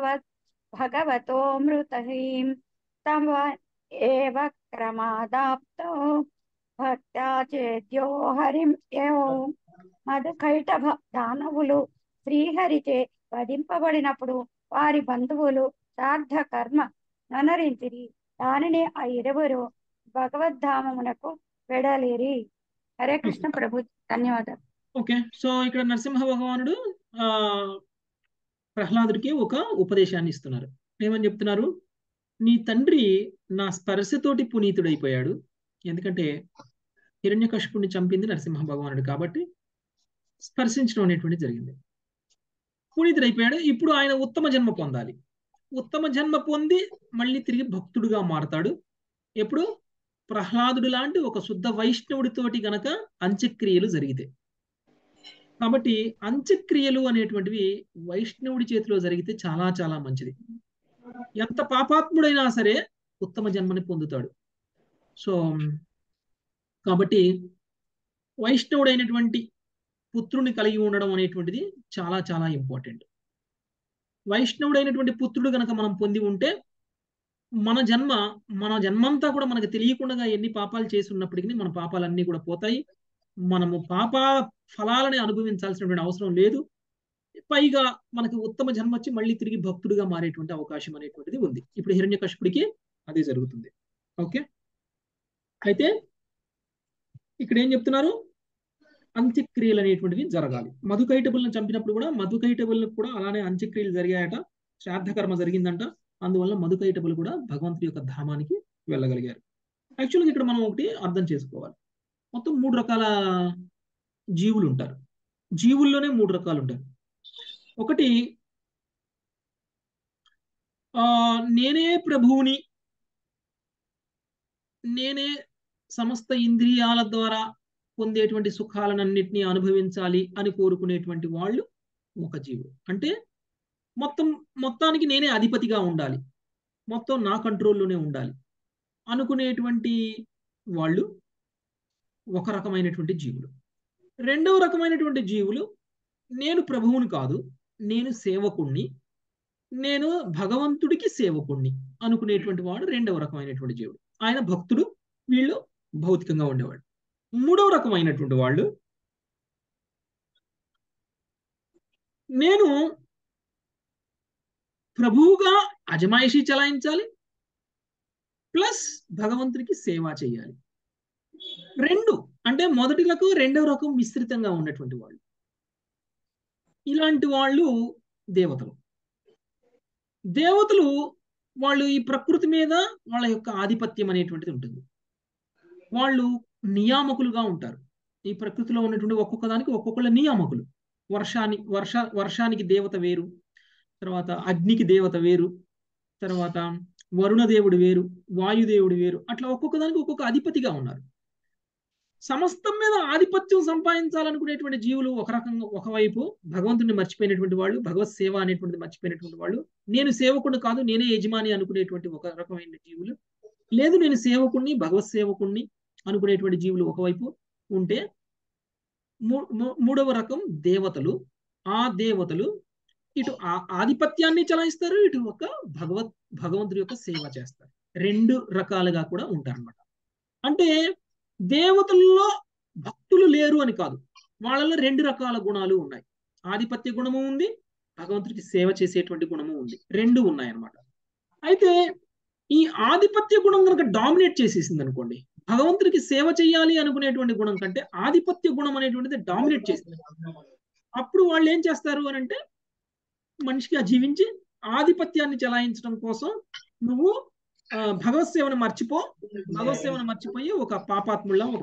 భగవతోమృతహీం తవ ఏవ క్రమాదాప్తో భక్త్యా చేద్యో హరిం యో. మధుకైటభ దానవులు శ్రీహరిచే వధింపబడినప్పుడు వారి బంధువులు శ్రాద్ధ కర్మ ననరించిరి. దానిని ఆ ఇరువురు భగవద్ధామమునకు వెడలేరి. హరే కృష్ణ ప్రభు. ధన్యవాదాలు. ఓకే, సో ఇక్కడ నరసింహ భగవానుడు ప్రహ్లాదుడికి ఒక ఉపదేశాన్ని ఇస్తున్నారు. ఏమని చెప్తున్నారు? నీ తండ్రి నా స్పర్శతోటి పునీతుడైపోయాడు. ఎందుకంటే హిరణ్యకశిపుడిని చంపింది నరసింహ భగవానుడు కాబట్టి స్పర్శించడం అనేటువంటి జరిగింది. పునీతుడైపోయాడు. ఇప్పుడు ఆయన ఉత్తమ జన్మ పొందాలి. ఉత్తమ జన్మ పొంది మళ్ళీ తిరిగి భక్తుడుగా మారతాడు. ఎప్పుడు? ప్రహ్లాదుడు లాంటి ఒక శుద్ధ వైష్ణవుడితోటి గనక అంత్యక్రియలు జరిగితే. కాబట్టి అంత్యక్రియలు అనేటువంటివి వైష్ణవుడి చేతిలో జరిగితే చాలా చాలా మంచిది. ఎంత పాపాత్ముడైనా సరే ఉత్తమ జన్మని పొందుతాడు. సో కాబట్టి వైష్ణవుడైనటువంటి పుత్రుని కలిగి ఉండడం అనేటువంటిది చాలా చాలా ఇంపార్టెంట్. వైష్ణవుడైనటువంటి పుత్రుడు గనక మనం పొంది ఉంటే మన జన్మంతా కూడా మనకు తెలియకుండా ఎన్ని పాపాలు చేసి ఉన్నప్పటికీ మన పాపాలన్నీ కూడా పోతాయి. మనము పాప ఫలాలని అనుభవించాల్సినటువంటి అవసరం లేదు. పైగా మనకి ఉత్తమ జన్మ వచ్చి మళ్ళీ తిరిగి భక్తుడిగా మారేటువంటి అవకాశం అనేటువంటిది ఉంది. ఇప్పుడు హిరణ్యకశిపుడికి అదే జరుగుతుంది. ఓకే, అయితే ఇక్కడ ఏం చెప్తున్నారు? అంత్యక్రియలు అనేటువంటివి జరగాలి. మధుకైటబుల్ని చంపినప్పుడు కూడా మధుకైటబుల్కి కూడా అలానే అంత్యక్రియలు జరిగాయట, శ్రాద్ధకర్మ జరిగిందంట. అందువల్ల మధుకైటబులు కూడా భగవంతుడి యొక్క ధామానికి వెళ్ళగలిగారు. యాక్చువల్గా ఇక్కడ మనం ఒకటి అర్థం చేసుకోవాలి. మొత్తం 3 రకాల జీవులు ఉంటారు. జీవుల్లోనే 3 రకాలు ఉంటారు. ఒకటి నేనే ప్రభువుని, నేనే సమస్త ఇంద్రియాల ద్వారా పొందేటువంటి సుఖాలన్నింటినీ అనుభవించాలి అని కోరుకునేటువంటి వాళ్ళు ఒక జీవుడు. అంటే మొత్తానికి నేనే అధిపతిగా ఉండాలి, మొత్తం నా కంట్రోల్లోనే ఉండాలి అనుకునేటువంటి వాళ్ళు ఒక రకమైనటువంటి జీవులు. రెండవ రకమైనటువంటి జీవులు నేను ప్రభువుని కాదు, నేను సేవకుణ్ణి, నేను భగవంతుడికి సేవకుణ్ణి అనుకునేటువంటి వాడు రెండవ రకమైనటువంటి జీవుడు. ఆయన భక్తుడు, వీళ్ళు భౌతికంగా ఉండేవాడు. మూడవ రకమైనటువంటి వాళ్ళు నేను ప్రభువుగా అజమాయిషీ చలాయించాలి, ప్లస్ భగవంతుడికి సేవ చేయాలి. రెండు అంటే మొదటి రకం రెండవ రకం మిశ్రితంగా ఉన్నటువంటి వాళ్ళు, ఇలాంటి వాళ్ళు దేవతలు. దేవతలు వాళ్ళు ఈ ప్రకృతి మీద వాళ్ళ యొక్క ఆధిపత్యం అనేటువంటిది ఉంటుంది. వాళ్ళు నియామకులుగా ఉంటారు. ఈ ప్రకృతిలో ఉన్నటువంటి ఒక్కొక్క దానికి ఒక్కొక్కళ్ళ నియామకులు. వర్షానికి దేవత వేరు, తర్వాత అగ్నికి దేవత వేరు, తర్వాత వరుణ దేవుడు వేరు, వాయుదేవుడు వేరు, అట్లా ఒక్కొక్క దానికి ఒక్కొక్క అధిపతిగా ఉన్నారు. సమస్తం మీద ఆధిపత్యం సంపాదించాలనుకునేటువంటి జీవులు ఒక రకంగా, ఒకవైపు భగవంతుడిని మర్చిపోయినటువంటి వాళ్ళు, భగవత్ సేవ అనేటువంటిది మర్చిపోయినటువంటి వాళ్ళు, నేను సేవకుడిని కాదు నేనే యజమాని అనుకునేటువంటి ఒక రకమైన జీవులు, లేదు నేను సేవకుణ్ణి భగవత్ సేవకుణ్ణి అనుకునేటువంటి జీవులు ఒకవైపు ఉంటే, మూడవ రకం దేవతలు. ఆ దేవతలు ఇటు ఆధిపత్యాన్ని చలాయిస్తారు, ఇటు ఒక భగవంతుడి యొక్క సేవ చేస్తారు. రెండు రకాలుగా కూడా ఉంటారన్నమాట. అంటే దేవతల్లో భక్తులు లేరు అని కాదు, వాళ్ళలో రెండు రకాల గుణాలు ఉన్నాయి. ఆధిపత్య గుణము ఉంది, భగవంతుడికి సేవ చేసేటువంటి గుణము ఉంది, రెండు ఉన్నాయి అన్నమాట. అయితే ఈ ఆధిపత్య గుణం కనుక డామినేట్ చేసేసింది అనుకోండి, భగవంతుడికి సేవ చేయాలి అనుకునేటువంటి గుణం కంటే ఆధిపత్య గుణం అనేటువంటిది డామినేట్ చేసింది, అప్పుడు వాళ్ళు ఏం చేస్తారు అని అంటే, మనిషిగా జీవించి ఆధిపత్యాన్ని చెలాయించడం కోసం నువ్వు భగవత్ సేవను మర్చిపోయి ఒక పాపాత్ముళ్ళ, ఒక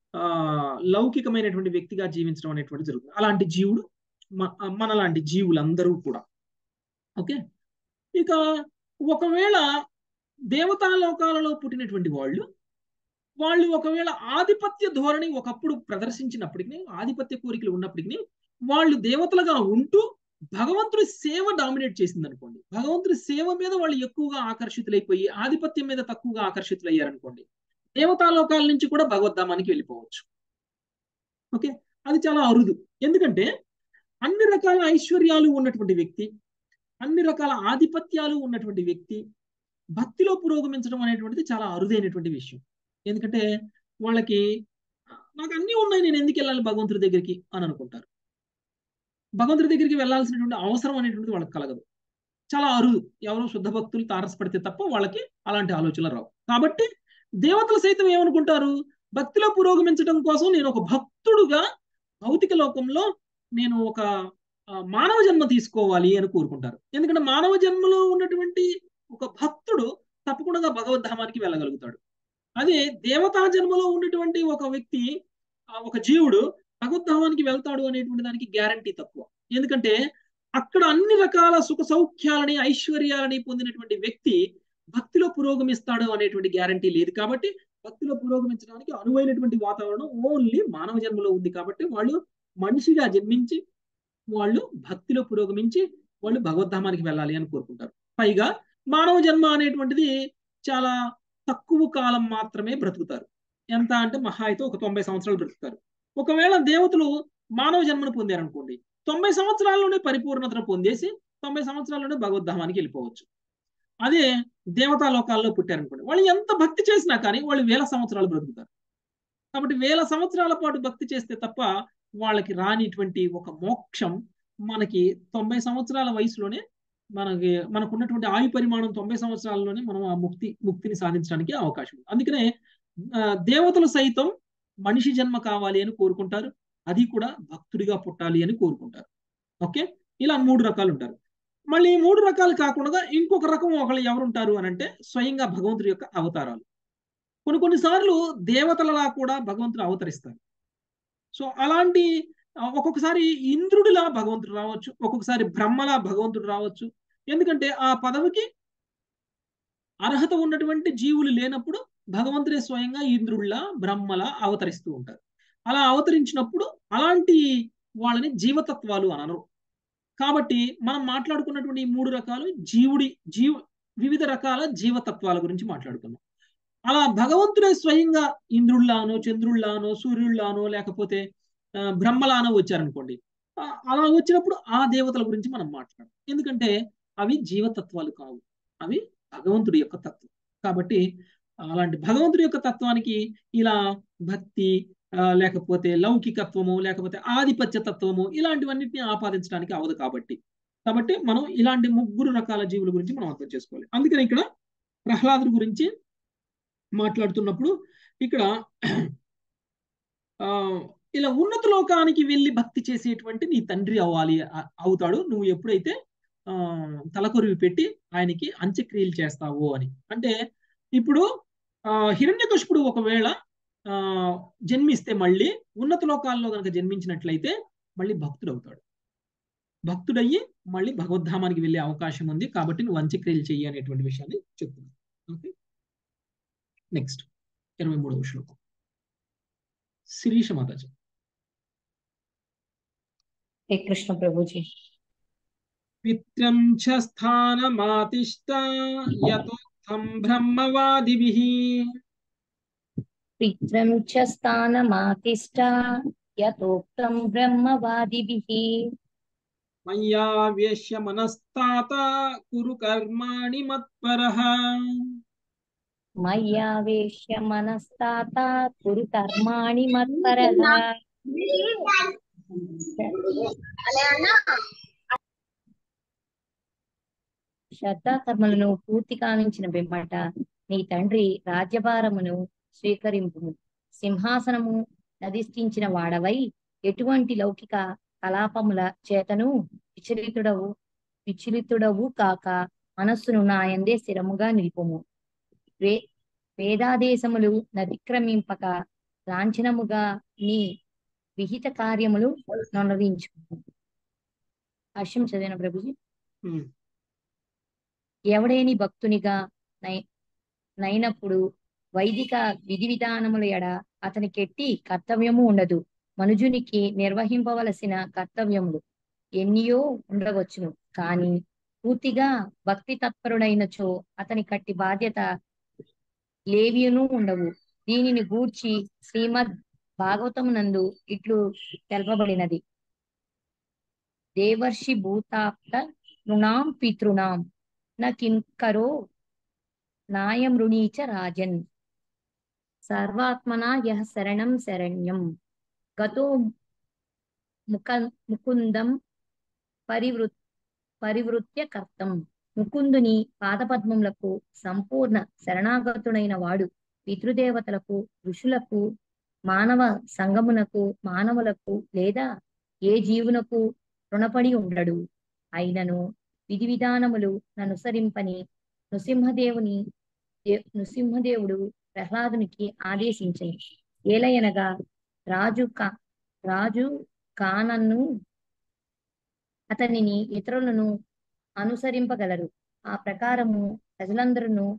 లౌకికమైనటువంటి వ్యక్తిగా జీవించడం అనేటువంటి జరుగుతుంది. అలాంటి జీవుడు మనలాంటి జీవులందరూ కూడా. ఓకే, ఇక ఒకవేళ దేవతా లోకాలలో పుట్టినటువంటి వాళ్ళు ఒకవేళ ఆధిపత్య ధోరణి ఒకప్పుడు ప్రదర్శించినప్పటికీ, ఆధిపత్య కోరికలు ఉన్నప్పటికీ, వాళ్ళు దేవతలుగా ఉంటూ భగవంతుడి సేవ డామినేట్ చేసింది అనుకోండి, భగవంతుడి సేవ మీద వాళ్ళు ఎక్కువగా ఆకర్షితులైపోయి ఆధిపత్యం మీద తక్కువగా ఆకర్షితులయ్యారనుకోండి, దేవతాలోకాల నుంచి కూడా భగవద్ధామానికి వెళ్ళిపోవచ్చు. ఓకే, అది చాలా అరుదు. ఎందుకంటే అన్ని రకాల ఐశ్వర్యాలు ఉన్నటువంటి వ్యక్తి, అన్ని రకాల ఆధిపత్యాలు ఉన్నటువంటి వ్యక్తి భక్తిలో పురోగమించడం అనేటువంటిది చాలా అరుదైనటువంటి విషయం. ఎందుకంటే వాళ్ళకి నాకు అన్నీ ఉన్నాయి, నేను ఎందుకు వెళ్ళాలి భగవంతుడి దగ్గరికి అని అనుకుంటారు. భగవంతుడి దగ్గరికి వెళ్ళాల్సినటువంటి అవసరం అనేటువంటిది వాళ్ళకి కలగదు, చాలా అరుదు. ఎవరో శుద్ధ భక్తులు తారసపడితే తప్ప వాళ్ళకి అలాంటి ఆలోచనలు రావు. కాబట్టి దేవతలు సైతం ఏమనుకుంటారు, భక్తిలో పురోగమించడం కోసం నేను ఒక భక్తుడుగా భౌతిక లోకంలో నేను ఒక మానవ జన్మ తీసుకోవాలి అని కోరుకుంటారు. ఎందుకంటే మానవ జన్మలో ఉన్నటువంటి ఒక భక్తుడు తప్పకుండా భగవద్ధామానికి వెళ్ళగలుగుతాడు. అదే దేవతా జన్మలో ఉన్నటువంటి ఒక వ్యక్తి, ఒక జీవుడు భగవద్ధామానికి వెళ్తాడు అనేటువంటి దానికి గ్యారంటీ తక్కువ. ఎందుకంటే అక్కడ అన్ని రకాల సుఖ సౌఖ్యాలని ఐశ్వర్యాలని పొందినటువంటి వ్యక్తి భక్తిలో పురోగమిస్తాడు అనేటువంటి గ్యారంటీ లేదు. కాబట్టి భక్తిలో పురోగమించడానికి అనువైనటువంటి వాతావరణం ఓన్లీ మానవ జన్మలో ఉంది. కాబట్టి వాళ్ళు మనిషిగా జన్మించి వాళ్ళు భక్తిలో పురోగమించి వాళ్ళు భగవద్ధామానికి వెళ్ళాలి అని కోరుకుంటారు. పైగా మానవ జన్మ అనేటువంటిది చాలా తక్కువ కాలం మాత్రమే బ్రతుకుతారు. ఎంత అంటే మహా అయితే ఒక 90 సంవత్సరాలు బ్రతుకుతారు. ఒకవేళ దేవతలు మానవ జన్మను పొందారనుకోండి, 90 సంవత్సరాల్లోనే పరిపూర్ణతను పొందేసి 90 సంవత్సరాల్లోనే భగవద్ధామానికి వెళ్ళిపోవచ్చు. అదే దేవతా లోకాల్లో పుట్టారనుకోండి, వాళ్ళు ఎంత భక్తి చేసినా కానీ వాళ్ళు 1000 సంవత్సరాలు బ్రతుకుతారు. కాబట్టి 1000 సంవత్సరాల పాటు భక్తి చేస్తే తప్ప వాళ్ళకి రానిటువంటి ఒక మోక్షం మనకి 90 సంవత్సరాల వయసులోనే మనకున్నటువంటి ఆయు పరిమాణం 90 సంవత్సరాల్లోనే మనం ఆ ముక్తిని సాధించడానికి అవకాశం ఉంది. అందుకనే దేవతలు సైతం మనిషి జన్మ కావాలి అని కోరుకుంటారు, అది కూడా భక్తుడిగా పుట్టాలి అని కోరుకుంటారు. ఓకే, ఇలా 3 రకాలు ఉంటారు. మళ్ళీ 3 రకాలు కాకుండా ఇంకొక రకం ఒకళ్ళు ఎవరుంటారు అని అంటే స్వయంగా భగవంతుడి యొక్క అవతారాలు. కొన్నిసార్లు దేవతలలా కూడా భగవంతుడు అవతరిస్తారు. సో అలాంటి ఒక్కొక్కసారి ఇంద్రుడిలా భగవంతుడు రావచ్చు, ఒక్కొక్కసారి బ్రహ్మలా భగవంతుడు రావచ్చు. ఎందుకంటే ఆ పదవికి అర్హత ఉన్నటువంటి జీవులు లేనప్పుడు భగవంతుడే స్వయంగా ఇంద్రుడిలా బ్రహ్మలా అవతరిస్తూ ఉంటారు. అలా అవతరించినప్పుడు అలాంటి వాళ్ళని జీవతత్వాలు అనరు. కాబట్టి మనం మాట్లాడుకున్నటువంటి ఈ 3 రకాలు వివిధ రకాల జీవతత్వాల గురించి మాట్లాడుకున్నాం. అలా భగవంతుడే స్వయంగా ఇంద్రుళ్లానో చంద్రుళ్లానో సూర్యుళ్లానో లేకపోతే బ్రహ్మలానో వచ్చారనుకోండి, అలా వచ్చినప్పుడు ఆ దేవతల గురించి మనం మాట్లాడాం. ఎందుకంటే అవి జీవతత్వాలు కావు, అవి భగవంతుడి యొక్క తత్వం. కాబట్టి అలాంటి భగవంతుడి యొక్క తత్వానికి ఇలా భక్తి లేకపోతే లౌకికత్వము లేకపోతే ఆధిపత్య తత్వము ఇలాంటివన్నిటిని ఆపాదించడానికి అవదు. కాబట్టి మనం ఇలాంటి 3 రకాల జీవుల గురించి మనం అర్థం చేసుకోవాలి. అందుకని ఇక్కడ ప్రహ్లాదుడి గురించి మాట్లాడుతున్నప్పుడు ఇక్కడ ఇలా ఉన్నత లోకానికి వెళ్ళి భక్తి చేసేటువంటి నీ తండ్రి అవుతాడు నువ్వు ఎప్పుడైతే తలకొరివి పెట్టి ఆయనకి అంత్యక్రియలు చేస్తావు అని. అంటే ఇప్పుడు హిరణ్యకశిపుడు ఒకవేళ జన్మిస్తే మళ్ళీ ఉన్నత లోకాల్లో కనుక జన్మించినట్లయితే మళ్ళీ భక్తుడు అవుతాడు. భక్తుడయ్యి మళ్ళీ భగవద్ధామానికి వెళ్ళే అవకాశం ఉంది. కాబట్టి నువ్వు అంత్యక్రియలు చెయ్యి అనేటువంటి విషయాన్ని చెప్తున్నాను. ఓకే, నెక్స్ట్ 23వ శ్లోకం. శిరీష మాతాజీ. హే కృష్ణ ప్రభుజీ. పిత్రం చ స్థానమాతిష్ట యతోక్తం బ్రహ్మవాదిభిః. పిత్రం చ స్థానమాతిష్ట యతోక్తం బ్రహ్మవాదిభిః. మయ్యావేశ్య మనస్తాత కురు కర్మాణి మత్పరః. మయ్యావేశ్య మనస్తాత కురు కర్మాణి మత్పరః. శ్రద్ధాకర్మలను పూర్తి కావించిన పిమ్మట నీ తండ్రి రాజ్యభారమును స్వీకరింపు. సింహాసనము నధిష్ఠించిన వాడవై ఎటువంటి లౌకిక కలాపముల చేతను విచలితుడవు కాక మనస్సును నాయందే స్థిరముగా నిలుపుము. వేదాదేశములు నతిక్రమింపక లాంఛనముగా నీ విహిత కార్యములు నొనరించు. హర్షం చదివిన ప్రభుజీ. ఎవడేని భక్తునిగా నైనప్పుడు వైదిక విధి విధానముల ఎడ అతనికెట్టి కర్తవ్యము ఉండదు. మనుజునికి నిర్వహింపవలసిన కర్తవ్యములు ఎన్నియో ఉండవచ్చును, కానీ పూర్తిగా భక్తి తత్పరుడైనచో అతని కట్టి బాధ్యత లేవియును ఉండవు. దీనిని గూర్చి శ్రీమద్ భాగవతమునందు ఇట్లు తెలపబడినది. దేవర్షి భూతాప్త నృణాం పితృణాం న కింకరో నాయమృణీచ రాజన్ సర్వాత్మనా యః శరణం శరణ్యం గతో ముకుందం పరివృత్య కర్తం. ముకుందుని పాదపద్మములకు సంపూర్ణ శరణాగతుడైన వాడు పితృదేవతలకు, ఋషులకు, మానవ సంగమునకు, మానవులకు లేదా ఏ జీవునకు రుణపడి ఉండడు. అయినను విధి విధానములు అనుసరింపని నృసింహదేవుడు ప్రహ్లాదునికి ఆదేశించను. ఏలయనగా రాజు కానన్ను అతనిని ఇతరులను అనుసరింపగలరు. ఆ ప్రకారము ప్రజలందరూ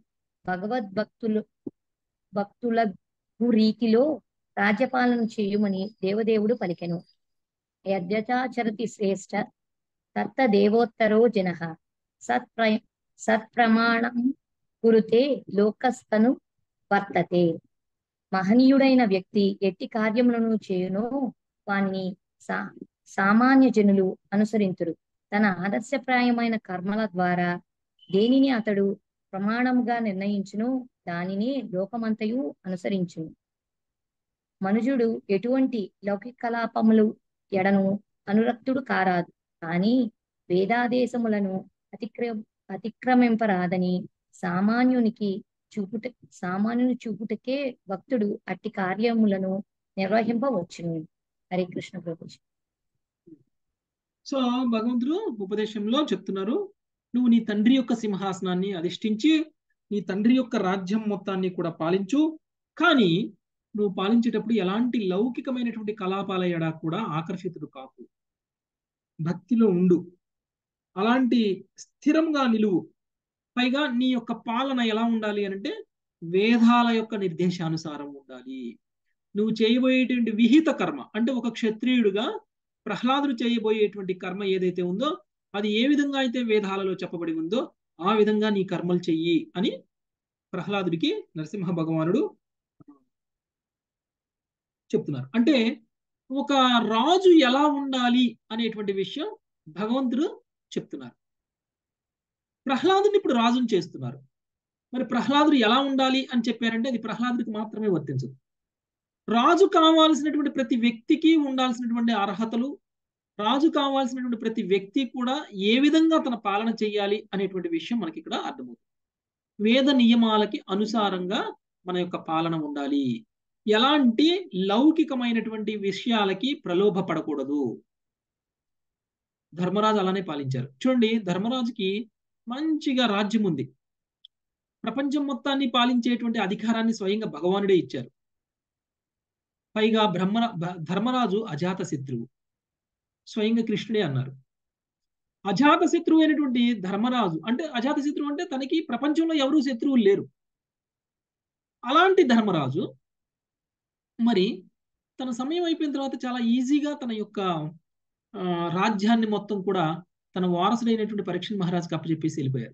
భక్తుల రీతిలో రాజ్యపాలన చేయుమని దేవదేవుడు పలికెను. యద్యచాచరతి శ్రేష్ఠ తత్త దేవోత్తరో జనః సత్ప్రమాణం కురుతే లోకస్థను వర్తతే. మహనీయుడైన వ్యక్తి ఎట్టి కార్యములను చేయునో వాణ్ణి సామాన్య జనులు అనుసరింతురు. తన ఆదర్శప్రాయమైన కర్మల ద్వారా దేనిని అతడు ప్రమాణముగా నిర్ణయించును దానిని లోకమంతయు అనుసరించును. మనుజుడు ఎటువంటి లౌకిక కలాపములు ఎడను అనురక్తుడు కారాదు, కానీ వేదాదేశములను అతిక్రమింపరాదని సామాన్యుని చూపుటకే భక్తుడు అట్టి కార్యములను నిర్వహింపవచ్చును. హరే కృష్ణ ప్రభుజీ. సో భగవంతుడు ఉపదేశంలో చెప్తున్నారు, నువ్వు నీ తండ్రి యొక్క సింహాసనాన్ని అధిష్ఠించి నీ తండ్రి యొక్క రాజ్యం మొత్తాన్ని కూడా పాలించు. కానీ నువ్వు పాలించేటప్పుడు ఎలాంటి లౌకికమైనటువంటి కలాపాల ఎడా కూడా ఆకర్షితుడు కాకు. భక్తిలో ఉండు, అలాంటి స్థిరంగా నిలువు. పైగా నీ యొక్క పాలన ఎలా ఉండాలి అంటే వేదాల యొక్క నిర్దేశానుసారం ఉండాలి. నువ్వు చేయబోయేటువంటి విహిత కర్మ అంటే ఒక క్షత్రియుడుగా ప్రహ్లాదుడు చేయబోయేటువంటి కర్మ ఏదైతే ఉందో అది ఏ విధంగా అయితే వేదాలలో చెప్పబడి ఉందో ఆ విధంగా నీ కర్మలు చెయ్యి అని ప్రహ్లాదుడికి నరసింహ భగవానుడు చెప్తున్నారు. అంటే ఒక రాజు ఎలా ఉండాలి అనేటువంటి విషయం భగవంతుడు చెప్తున్నారు. ప్రహ్లాదుని ఇప్పుడు రాజుని చేస్తున్నారు. మరి ప్రహ్లాదుడు ఎలా ఉండాలి అని చెప్పారంటే అది ప్రహ్లాదుడికి మాత్రమే వర్తించదు. రాజు కావాల్సినటువంటి ప్రతి వ్యక్తికి ఉండాల్సినటువంటి అర్హతలు, రాజు కావాల్సినటువంటి ప్రతి వ్యక్తి కూడా ఏ విధంగా తన పాలన చేయాలి అనేటువంటి విషయం మనకి ఇక్కడ అర్థమవుతుంది. వేద నియమాలకి అనుసారంగా మన యొక్క పాలన ఉండాలి. ఎలాంటి లౌకికమైనటువంటి విషయాలకి ప్రలోభపడకూడదు. ధర్మరాజు అలానే పాలించారు. చూడండి, ధర్మరాజుకి మంచిగా రాజ్యం ఉంది. ప్రపంచం మొత్తాన్ని పాలించేటువంటి అధికారాన్ని స్వయంగా భగవానుడే ఇచ్చారు. పైగా ధర్మరాజు అజాత శత్రువు, స్వయంగా కృష్ణుడే అన్నారు. అజాత శత్రువు అయినటువంటి ధర్మరాజు అంటే, అజాత శత్రువు అంటే తనకి ప్రపంచంలో ఎవరూ శత్రువులు లేరు. అలాంటి ధర్మరాజు మరి తన సమయం అయిపోయిన తర్వాత చాలా ఈజీగా తన యొక్క రాజ్యాన్ని మొత్తం కూడా తన వారసుడైనటువంటి పరీక్షణ్ మహారాజుకి అప్పచెప్పేసి వెళ్ళిపోయారు.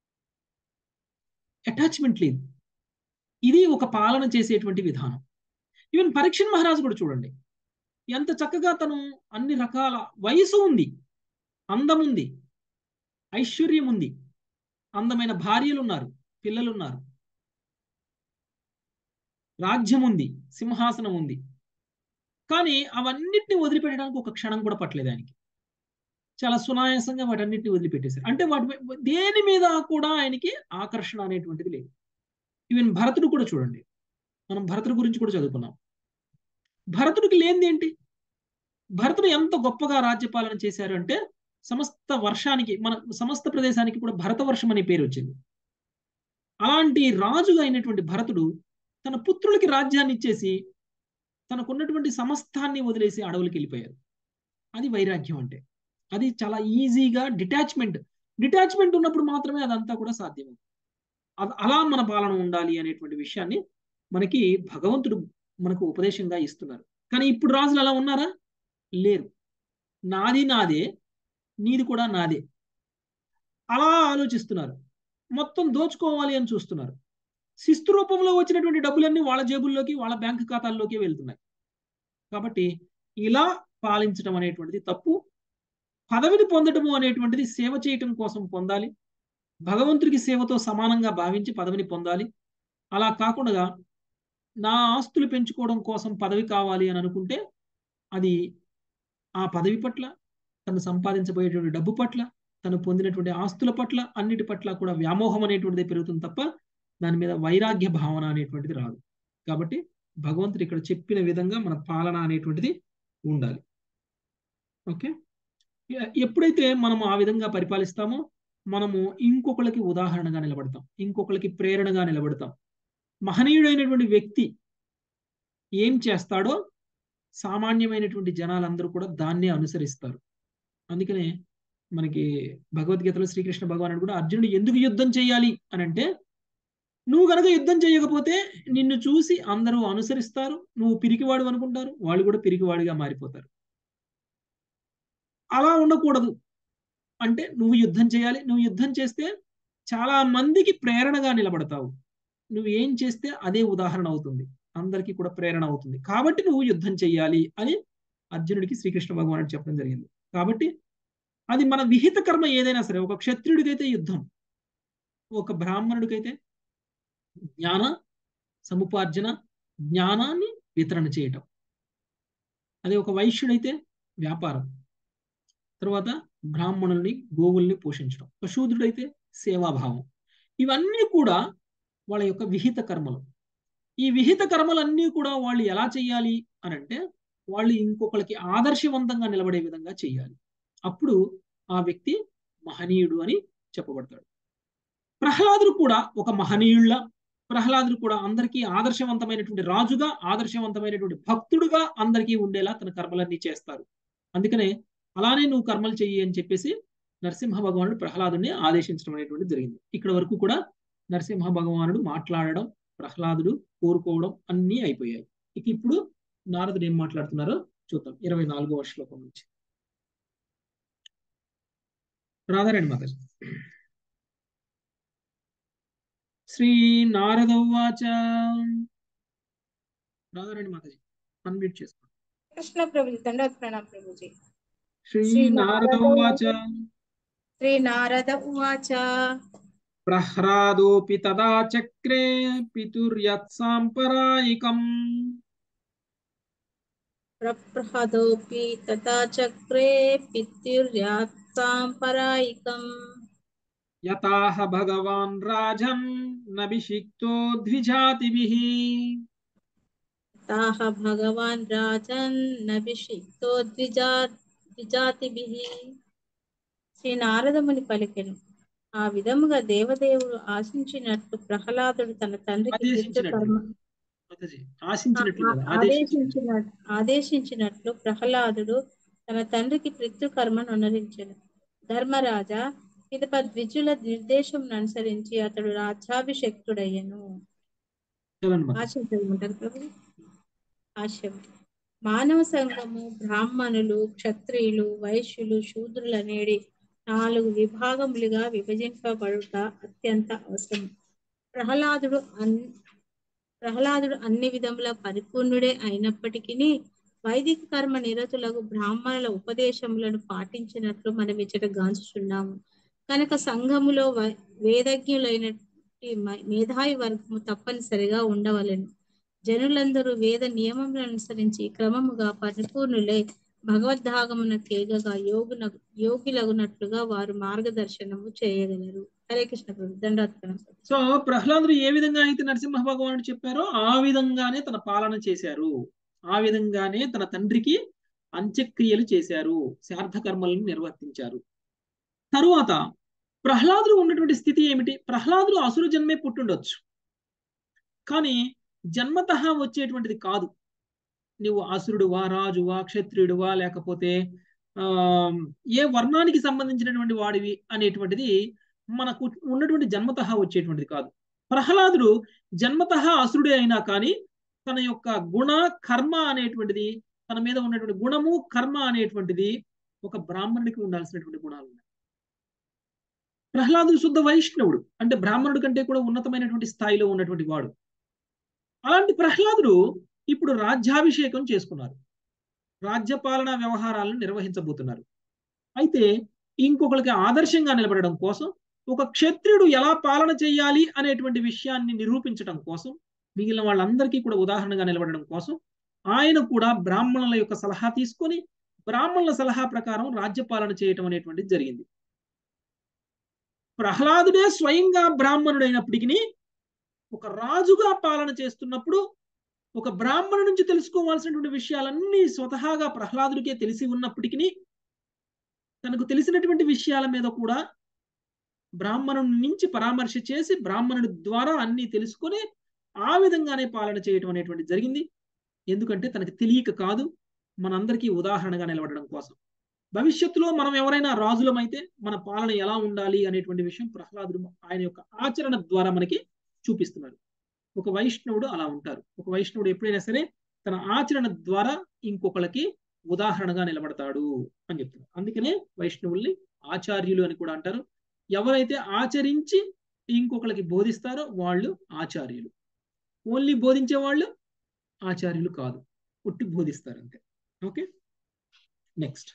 అటాచ్మెంట్ లేదు. ఇది ఒక పాలన చేసేటువంటి విధానం. ఈవెన్ పరీక్షణ్ మహారాజు కూడా చూడండి, ఎంత చక్కగా తను అన్ని రకాల వయసు ఉంది, అందం ఉంది, ఐశ్వర్యం ఉంది, అందమైన భార్యలు ఉన్నారు, పిల్లలు ఉన్నారు, రాజ్యం ఉంది, సింహాసనం ఉంది. కానీ అవన్నిటిని వదిలిపెట్టడానికి ఒక క్షణం కూడా పట్టలేదు ఆయనకి. చాలా సునాయాసంగా వాటన్నిటిని వదిలిపెట్టేశారు. అంటే దేని మీద కూడా ఆయనకి ఆకర్షణ అనేటువంటిది లేదు. ఈవెన్ భరతుడు కూడా చూడండి, మనం భరతుడి గురించి కూడా చదువుకున్నాం. భరతుడికి లేనిది ఏంటి? భరతుడు ఎంత గొప్పగా రాజ్యపాలన చేశారు అంటే, సమస్త ప్రదేశానికి కూడా భరతవర్షం అనే పేరు వచ్చింది. అలాంటి రాజుగా అయినటువంటి భరతుడు తన పుత్రులకి రాజ్యాన్ని ఇచ్చేసి తనకున్నటువంటి సమస్తాన్ని వదిలేసి అడవులకి వెళ్ళిపోయారు. అది వైరాగ్యం అంటే. అది చాలా ఈజీగా డిటాచ్మెంట్ ఉన్నప్పుడు మాత్రమే అదంతా కూడా సాధ్యం. అలా మన పాలన ఉండాలి అనేటువంటి విషయాన్ని మనకి భగవంతుడు మనకు ఉపదేశంగా ఇస్తున్నారు. కానీ ఇప్పుడు రాజులు అలా ఉన్నారా? లేరు. నాది నాదే, నీది కూడా నాదే, అలా ఆలోచిస్తున్నారు. మొత్తం దోచుకోవాలి అని చూస్తున్నారు. శిస్తు రూపంలో వచ్చినటువంటి డబ్బులన్నీ వాళ్ళ జేబుల్లోకి, వాళ్ళ బ్యాంకు ఖాతాల్లోకి వెళ్తున్నాయి. కాబట్టి ఇలా పాలించడం అనేటువంటిది తప్పు. పదవిని పొందటము అనేటువంటిది సేవ చేయటం కోసం పొందాలి. భగవంతుడికి సేవతో సమానంగా భావించి పదవిని పొందాలి. అలా కాకుండా నా ఆస్తులు పెంచుకోవడం కోసం పదవి కావాలి అని అనుకుంటే అది ఆ పదవి పట్ల, తను సంపాదించబోయేటువంటి డబ్బు పట్ల, తను పొందినటువంటి ఆస్తుల పట్ల, అన్నిటి పట్ల కూడా వ్యామోహం అనేటువంటిది పెరుగుతుంది తప్ప దాని మీద వైరాగ్య భావన అనేటువంటిది రాదు. కాబట్టి భగవంతుడు ఇక్కడ చెప్పిన విధంగా మన పాలన అనేటువంటిది ఉండాలి. ఓకే, ఎప్పుడైతే మనము ఆ విధంగా పరిపాలిస్తామో మనము ఇంకొకరికి ఉదాహరణగా నిలబడతాం, ఇంకొకరికి ప్రేరణగా నిలబడతాం. మహనీయుడైనటువంటి వ్యక్తి ఏం చేస్తాడో సామాన్యమైనటువంటి జనాలందరూ కూడా దాన్నే అనుసరిస్తారు. అందుకనే మనకి భగవద్గీతలో శ్రీకృష్ణ భగవానుడు కూడా అర్జునుడు ఎందుకు యుద్ధం చేయాలి అని అంటే, నువ్వు కనుక యుద్ధం చేయకపోతే నిన్ను చూసి అందరూ అనుసరిస్తారు, నువ్వు పిరికివాడు అనుకుంటారు, వాళ్ళు కూడా పిరికివాడిగా మారిపోతారు. అలా ఉండకూడదు అంటే నువ్వు యుద్ధం చేయాలి. నువ్వు యుద్ధం చేస్తే చాలా మందికి ప్రేరణగా నిలబడతావు. నువ్వు ఏం చేస్తే అదే ఉదాహరణ అవుతుంది, అందరికీ కూడా ప్రేరణ అవుతుంది. కాబట్టి నువ్వు యుద్ధం చెయ్యాలి అని అర్జునుడికి శ్రీకృష్ణ భగవానుడు చెప్పడం జరిగింది. కాబట్టి అది మన విహిత కర్మ ఏదైనా సరే, ఒక క్షత్రియుడికైతే యుద్ధం, ఒక బ్రాహ్మణుడికైతే జ్ఞాన సముపార్జన, జ్ఞానాన్ని వితరణ చేయటం, అదే ఒక వైశ్యుడైతే వ్యాపారం, తర్వాత బ్రాహ్మణుల్ని గోవుల్ని పోషించడం, ఒక శూద్రుడైతే సేవాభావం. ఇవన్నీ కూడా వాళ్ళ యొక్క విహిత కర్మలు. ఈ విహిత కర్మలన్నీ కూడా వాళ్ళు ఎలా చేయాలి అని అంటే, వాళ్ళు ఇంకొకరికి ఆదర్శవంతంగా నిలబడే విధంగా చేయాలి. అప్పుడు ఆ వ్యక్తి మహనీయుడు అని చెప్పబడతాడు. ప్రహ్లాదుడు కూడా ఒక మహనీయుళ్ళ, ప్రహ్లాదుడు కూడా అందరికీ ఆదర్శవంతమైనటువంటి రాజుగా, ఆదర్శవంతమైనటువంటి భక్తుడుగా అందరికీ ఉండేలా తన కర్మలన్నీ చేస్తారు. అందుకనే అలానే నువ్వు కర్మలు చెయ్యి అని చెప్పేసి నరసింహ భగవానుడు ప్రహ్లాదుని ఆదేశించడం అనేటువంటి జరిగింది. ఇక్కడ వరకు కూడా నరసింహ భగవానుడు మాట్లాడడం, ప్రహ్లాదుడు కోరుకోవడం అన్నీ అయిపోయాయి. ఇక ఇప్పుడు నారదుడు ఏం మాట్లాడుతున్నారో చూద్దాం. 24వ శ్లోకం నుంచి. రాధారాణి మాతాజీ. శ్రీ నారద ఉవాచ. రాధారాణి మాతాజీ అన్మ్యూట్ చేసుకోండి. కృష్ణ ప్రభుజీ, దండవత్ ప్రణామ ప్రభుజీ. శ్రీ నారద ఉవాచ. శ్రీ నారద ఉవాచ. ప్రహ్లాదోపి తదా చక్రే పితుర్యత్సాంపరాయికం. ప్రహ్లాదోపి తథా చక్రే పితుర్యత్సాంపరాయికం. యతాహ భగవాన్ రాజన్ నభిషిక్తో ద్విజాతిభిః. తాహ భగవాన్ రాజన్ నభిషిక్తో ద్విజాతిభిః. శ్రీ నారదముని పలికెను, ఆ విధముగా దేవదేవుడు ఆశించినట్లు ప్రహ్లాదుడు తన తండ్రికి ఆదేశించినట్లు పితృకర్మ మాతాజీ, ఆశించినట్లు కదా, ఆదేశించినట్లు. ఆదేశించినట్లు ప్రహ్లాదుడు తన తండ్రికి పితృకర్మను అనుసరించెను. ధర్మరాజా పిదప ద్విజుల నిర్దేశం అనుసరించి అతడు రాజ్యాభిషేక్తుడయ్యను. చదవండి మాతాజీ. ఆశయం చదవమంటారు ప్రభు? ఆశయం. మానవ సంఘము బ్రాహ్మణులు, క్షత్రియులు, వైశ్యులు, శూద్రులు అనేడి 4 విభాగములుగా విభజింపబడుట అత్యంత అవసరం. ప్రహ్లాదుడు అన్ని విధముల పరిపూర్ణుడే అయినప్పటికీ వైదిక కర్మ నిరతులకు బ్రాహ్మణుల ఉపదేశములను పాటించినట్లు మనం ఇచ్చట గాంచుచున్నాము. కనుక సంఘములో వేదజ్ఞులైన మేధావి వర్గము తప్పనిసరిగా ఉండవలెను. జనులందరూ వేద నియమములను అనుసరించి క్రమముగా పరిపూర్ణులై భగవద్ధాగమున కేగగా యోగులగునట్లుగా వారు మార్గదర్శనము చేయగలరు. హరే కృష్ణ ప్రభు. దండాత్మకం. సో ప్రహ్లాదుడు ఏ విధంగా అయితే నరసింహ భగవానుడు చెప్పారో ఆ విధంగానే తన పాలన చేశారు. ఆ విధంగానే తన తండ్రికి అంత్యక్రియలు చేశారు, శ్రాద్ధ కర్మలను నిర్వర్తించారు. తరువాత ప్రహ్లాదుడు ఉన్నటువంటి స్థితి ఏమిటి? ప్రహ్లాదుడు అసుర జన్మే పుట్టుండొచ్చు, కానీ జన్మతః వచ్చేటువంటిది కాదు. నువ్వు అసురుడువా, రాజువా, క్షత్రియుడువా, లేకపోతే ఏ వర్ణానికి సంబంధించినటువంటి వాడివి అనేటువంటిది మనకు ఉన్నటువంటి జన్మతః వచ్చేటువంటిది కాదు. ప్రహ్లాదుడు జన్మతః అసురుడే అయినా కానీ తన యొక్క గుణ కర్మ అనేటువంటిది, తన మీద ఉన్నటువంటి గుణము కర్మ అనేటువంటిది ఒక బ్రాహ్మణుడికి ఉండాల్సినటువంటి గుణాలు ఉన్నాయి. ప్రహ్లాదుడు శుద్ధ వైష్ణవుడు, అంటే బ్రాహ్మణుడి కంటే కూడా ఉన్నతమైనటువంటి స్థాయిలో ఉన్నటువంటి వాడు. అలాంటి ప్రహ్లాదుడు ఇప్పుడు రాజ్యాభిషేకం చేసుకున్నారు, రాజ్యపాలన వ్యవహారాలను నిర్వహించబోతున్నారు. అయితే ఇంకొకరికి ఆదర్శంగా నిలబడడం కోసం, ఒక క్షత్రియుడు ఎలా పాలన చేయాలి అనేటువంటి విషయాన్ని నిరూపించడం కోసం, మిగిలిన వాళ్ళందరికీ కూడా ఉదాహరణగా నిలబడడం కోసం ఆయన కూడా బ్రాహ్మణుల యొక్క సలహా తీసుకొని బ్రాహ్మణుల సలహా ప్రకారం రాజ్యపాలన చేయటం అనేటువంటిది జరిగింది. ప్రహ్లాదుడే స్వయంగా బ్రాహ్మణుడైనప్పటికీ ఒక రాజుగా పాలన చేస్తున్నప్పుడు ఒక బ్రాహ్మణు నుంచి తెలుసుకోవాల్సినటువంటి విషయాలన్నీ స్వతహాగా ప్రహ్లాదుడికే తెలిసి ఉన్నప్పటికీ తనకు తెలిసినటువంటి విషయాల మీద కూడా బ్రాహ్మణుడి నుంచి పరామర్శ చేసి బ్రాహ్మణుడి ద్వారా అన్ని తెలుసుకొని ఆ విధంగానే పాలన చేయటం అనేటువంటి జరిగింది. ఎందుకంటే తనకు తెలియక కాదు, మనందరికీ ఉదాహరణగా నిలబడడం కోసం. భవిష్యత్తులో మనం ఎవరైనా రాజులమైతే మన పాలన ఎలా ఉండాలి అనేటువంటి విషయం ప్రహ్లాదుడు ఆయన యొక్క ఆచరణ ద్వారా మనకి చూపిస్తున్నారు. ఒక వైష్ణవుడు అలా ఉంటారు. ఒక వైష్ణవుడు ఎప్పుడైనా సరే తన ఆచరణ ద్వారా ఇంకొకరికి ఉదాహరణగా నిలబడతాడు అని చెప్తున్నారు. అందుకనే వైష్ణవుల్ని ఆచార్యులు అని కూడా అంటారు. ఎవరైతే ఆచరించి ఇంకొకరికి బోధిస్తారో వాళ్ళు ఆచార్యులు. ఓన్లీ బోధించే వాళ్ళు ఆచార్యులు కాదు, పుట్టి బోధిస్తారు అంతే. Okay, next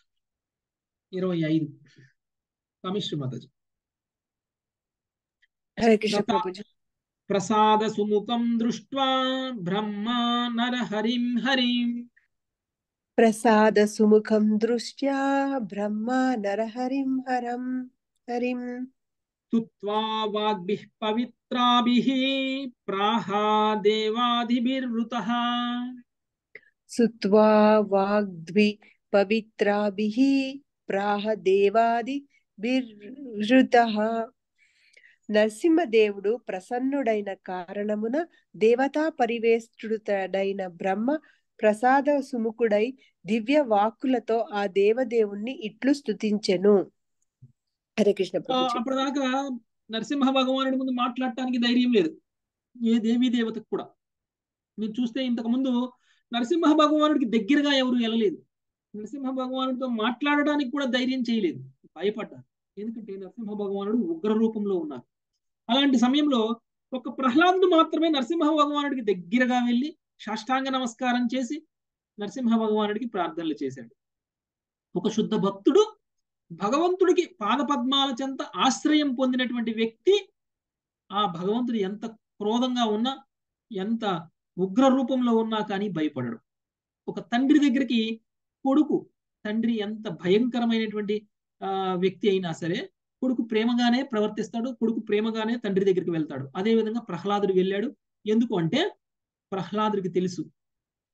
25 Kamishri Mataji. హరే కృష్ణ ప్రభుజీ. ప్రసాద సుముఖం దృష్ట్వా బ్రహ్మ నరహరిం హరిం. ప్రసాద సుముఖం దృష్ట్యా బ్రహ్మ నరహరిం హరిం స్తుత్వా వాగ్భిః పవిత్రాభిః ప్రాహ దేవాదిభిర్వృతః. సుత్వా వాగ్ద్వి పవిత్రాభిః ప్రాహ దేవాదిభిర్వృతః. నరసింహదేవుడు ప్రసన్నుడైన కారణమున దేవతా పరివేష్టుడైన బ్రహ్మ ప్రసాద సుముఖుడై దివ్య వాక్కులతో ఆ దేవదేవుణ్ణి ఇట్లు స్తుతించెను. హరే కృష్ణ ప్రభుజీ. అప్పటిదాకా నరసింహ భగవానుడి ముందు మాట్లాడటానికి ధైర్యం లేదు ఏ దేవీ దేవతకు కూడా. మీరు చూస్తే ఇంతకు ముందు నరసింహ భగవానుడికి దగ్గరగా ఎవరు వెళ్ళలేదు, నరసింహ భగవానుడితో మాట్లాడడానికి కూడా ధైర్యం చేయలేదు, భయపడ్డారు. ఎందుకంటే నరసింహ భగవానుడు ఉగ్ర రూపంలో ఉన్నారు. అలాంటి సమయంలో ఒక ప్రహ్లాదుడు మాత్రమే నరసింహ భగవానుడికి దగ్గరగా వెళ్ళి సాష్టాంగ నమస్కారం చేసి నరసింహ భగవానుడికి ప్రార్థనలు చేశాడు. ఒక శుద్ధ భక్తుడు భగవంతుడికి పాదపద్మాల చెంత ఆశ్రయం పొందినటువంటి వ్యక్తి ఆ భగవంతుడు ఎంత క్రోధంగా ఉన్నా, ఎంత ఉగ్ర రూపంలో ఉన్నా కానీ భయపడడు. ఒక తండ్రి దగ్గరికి కొడుకు, తండ్రి ఎంత భయంకరమైనటువంటి వ్యక్తి అయినా సరే కొడుకు ప్రేమగానే ప్రవర్తిస్తాడు, కొడుకు ప్రేమగానే తండ్రి దగ్గరికి వెళ్తాడు. అదేవిధంగా ప్రహ్లాదుడు వెళ్ళాడు. ఎందుకు అంటే ప్రహ్లాదుడికి తెలుసు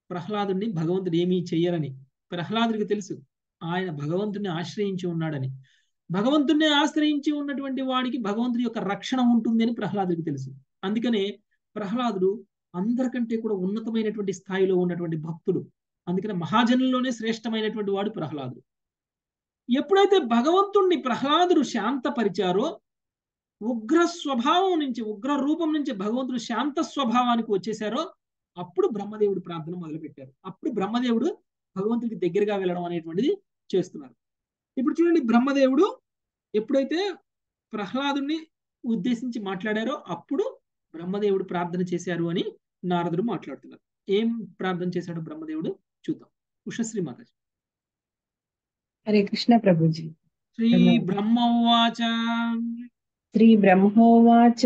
ప్రహ్లాదుని భగవంతుడు ఏమీ చెయ్యరని. ప్రహ్లాదుడికి తెలుసు ఆయన భగవంతుని ఆశ్రయించి ఉన్నాడని. భగవంతుణ్ణి ఆశ్రయించి ఉన్నటువంటి వాడికి భగవంతుడి యొక్క రక్షణ ఉంటుంది అని ప్రహ్లాదుడికి తెలుసు. అందుకనే ప్రహ్లాదుడు అందరికంటే కూడా ఉన్నతమైనటువంటి స్థాయిలో ఉన్నటువంటి భక్తుడు. అందుకనే మహాజనుల్లోనే శ్రేష్టమైనటువంటి వాడు ప్రహ్లాదుడు. ఎప్పుడైతే భగవంతుణ్ణి ప్రహ్లాదుడు శాంతపరిచారో, ఉగ్ర స్వభావం నుంచి, ఉగ్ర రూపం నుంచి భగవంతుడు శాంత స్వభావానికి వచ్చేసారో, అప్పుడు బ్రహ్మదేవుడు ప్రార్థన మొదలుపెట్టారు. అప్పుడు బ్రహ్మదేవుడు భగవంతుడికి దగ్గరగా వెళ్ళడం అనేటువంటిది చేస్తున్నారు. ఇప్పుడు చూడండి, బ్రహ్మదేవుడు ఎప్పుడైతే ప్రహ్లాదుని ఉద్దేశించి మాట్లాడారో అప్పుడు బ్రహ్మదేవుడు ప్రార్థన చేశారు అని నారదుడు మాట్లాడుతున్నారు. ఏం ప్రార్థన చేశాడు బ్రహ్మదేవుడు చూద్దాం. ఉషశ్రీ మాతాజీ. హరే కృష్ణ ప్రభుజీ. శ్రీ బ్రహ్మోవాచ శ్రీ బ్రహ్మోవాచ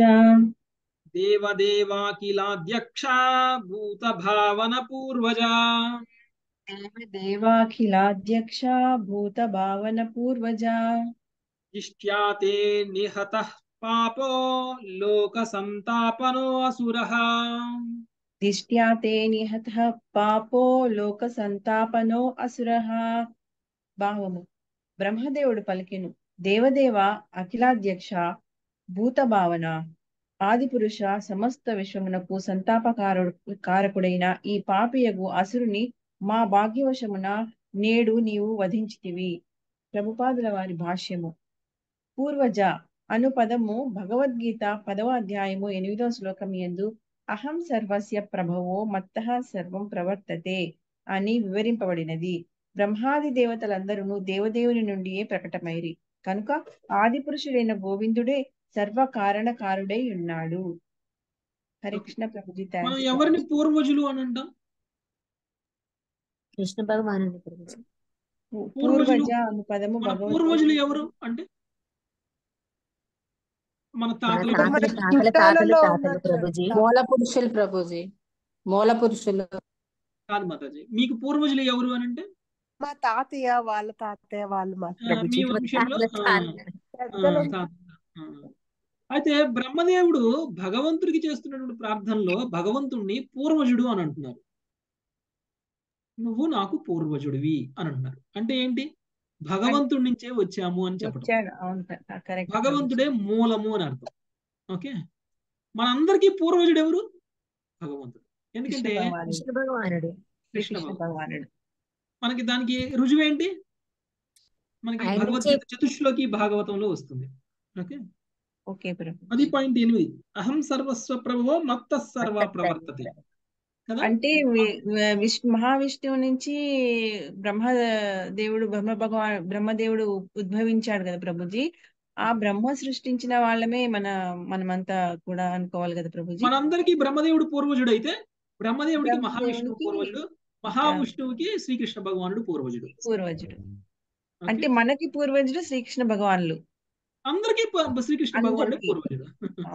దేవదేవాఖిలాధ్యక్ష భూత భావన పూర్వజ దేవదేవాఖిలాధ్యక్ష భూత భావన పూర్వజ ఇష్ట్యాతే నిహతః పాపో లోక సంతాపనో అసురః దిష్ట్యా తే నిహతః పాపో లోక సంతాపనో అసురః. భావము. బ్రహ్మదేవుడు పలికెను, దేవదేవ అఖిలాధ్యక్ష భూత భావన ఆదిపురుష సమస్త విశ్వమునకు కారకుడైన ఈ పాపియగు అసురుని మా భాగ్యవశమున నేడు నీవు వధించితివి. ప్రభుపాదుల వారి భాష్యము. పూర్వజ అను పదము భగవద్గీత 10వ అధ్యాయము 8వ శ్లోకం యందు అహం సర్వస్య ప్రభవో మత్తః సర్వం ప్రవర్తతే అని వివరింపబడినది. బ్రహ్మాది దేవతలందరూ దేవదేవుని నుండియే ప్రకటమైరి కనుక ఆది పురుషుడైన గోవిందుడే సర్వ కారణకారుడై ఉన్నాడు. హరే కృష్ణ ప్రభుజీ. మనం ఎవరిని పూర్వజులు అని అంటాం? కృష్ణ భగవాను. పూర్వజ అను పదము పూర్వజులు ఎవరు అంటే మన తాతలు ప్రభుజీ. మూల పురుషులు ప్రభుజీ. మూల పురుషులు కాదు మాతాజీ. మీకు పూర్వజులు ఎవరు అని అంటే మా తాతయ్య వాళ్ళ తాతయ్య వాళ్ళు మా మీ వంశంలో అయితే బ్రహ్మదేవుడు భగవంతుడికి చేస్తున్నటువంటి ప్రార్థనలో భగవంతుణ్ణి పూర్వజుడు అని అంటున్నారు. నువ్వు నాకు పూర్వజుడివి అని అంటున్నారు. అంటే ఏంటి? భగవంతుడి నుంచే వచ్చాము అని చెప్పడం. భగవంతుడే మూలము అని అర్థం. ఓకే, మనందరికీ పూర్వజుడు ఎవరు? భగవంతుడు. ఎందుకంటే కృష్ణ భగవానుడు. కృష్ణ భగవానుడు. మనకి దానికి రుజువు ఏంటి? మనకి భగవద్గీత చతుశ్లోకి భాగవతంలో వస్తుంది. Okay okay. అది పాయింట్ 8. అహం సర్వస్వ ప్రభువో మత్త సర్వ ప్రవర్తతే. అంటే మహావిష్ణువు నుంచి బ్రహ్మదేవుడు ఉద్భవించాడు కదా ప్రభుజీ. ఆ బ్రహ్మ సృష్టించిన వాళ్ళమే మనమంతా కూడా అనుకోవాలి కదా ప్రభుజీ. మనందరికీ బ్రహ్మదేవుడు పూర్వజుడు అయితే బ్రహ్మదేవుడికి మహావిష్ణువు పూర్వజుడు, మహావిష్ణువుకి శ్రీకృష్ణ భగవానుడు పూర్వజుడు. అంటే మనకి పూర్వజుడు శ్రీకృష్ణ భగవానులు, అందరికీ శ్రీకృష్ణ భగవానుడు పూర్వజుడు.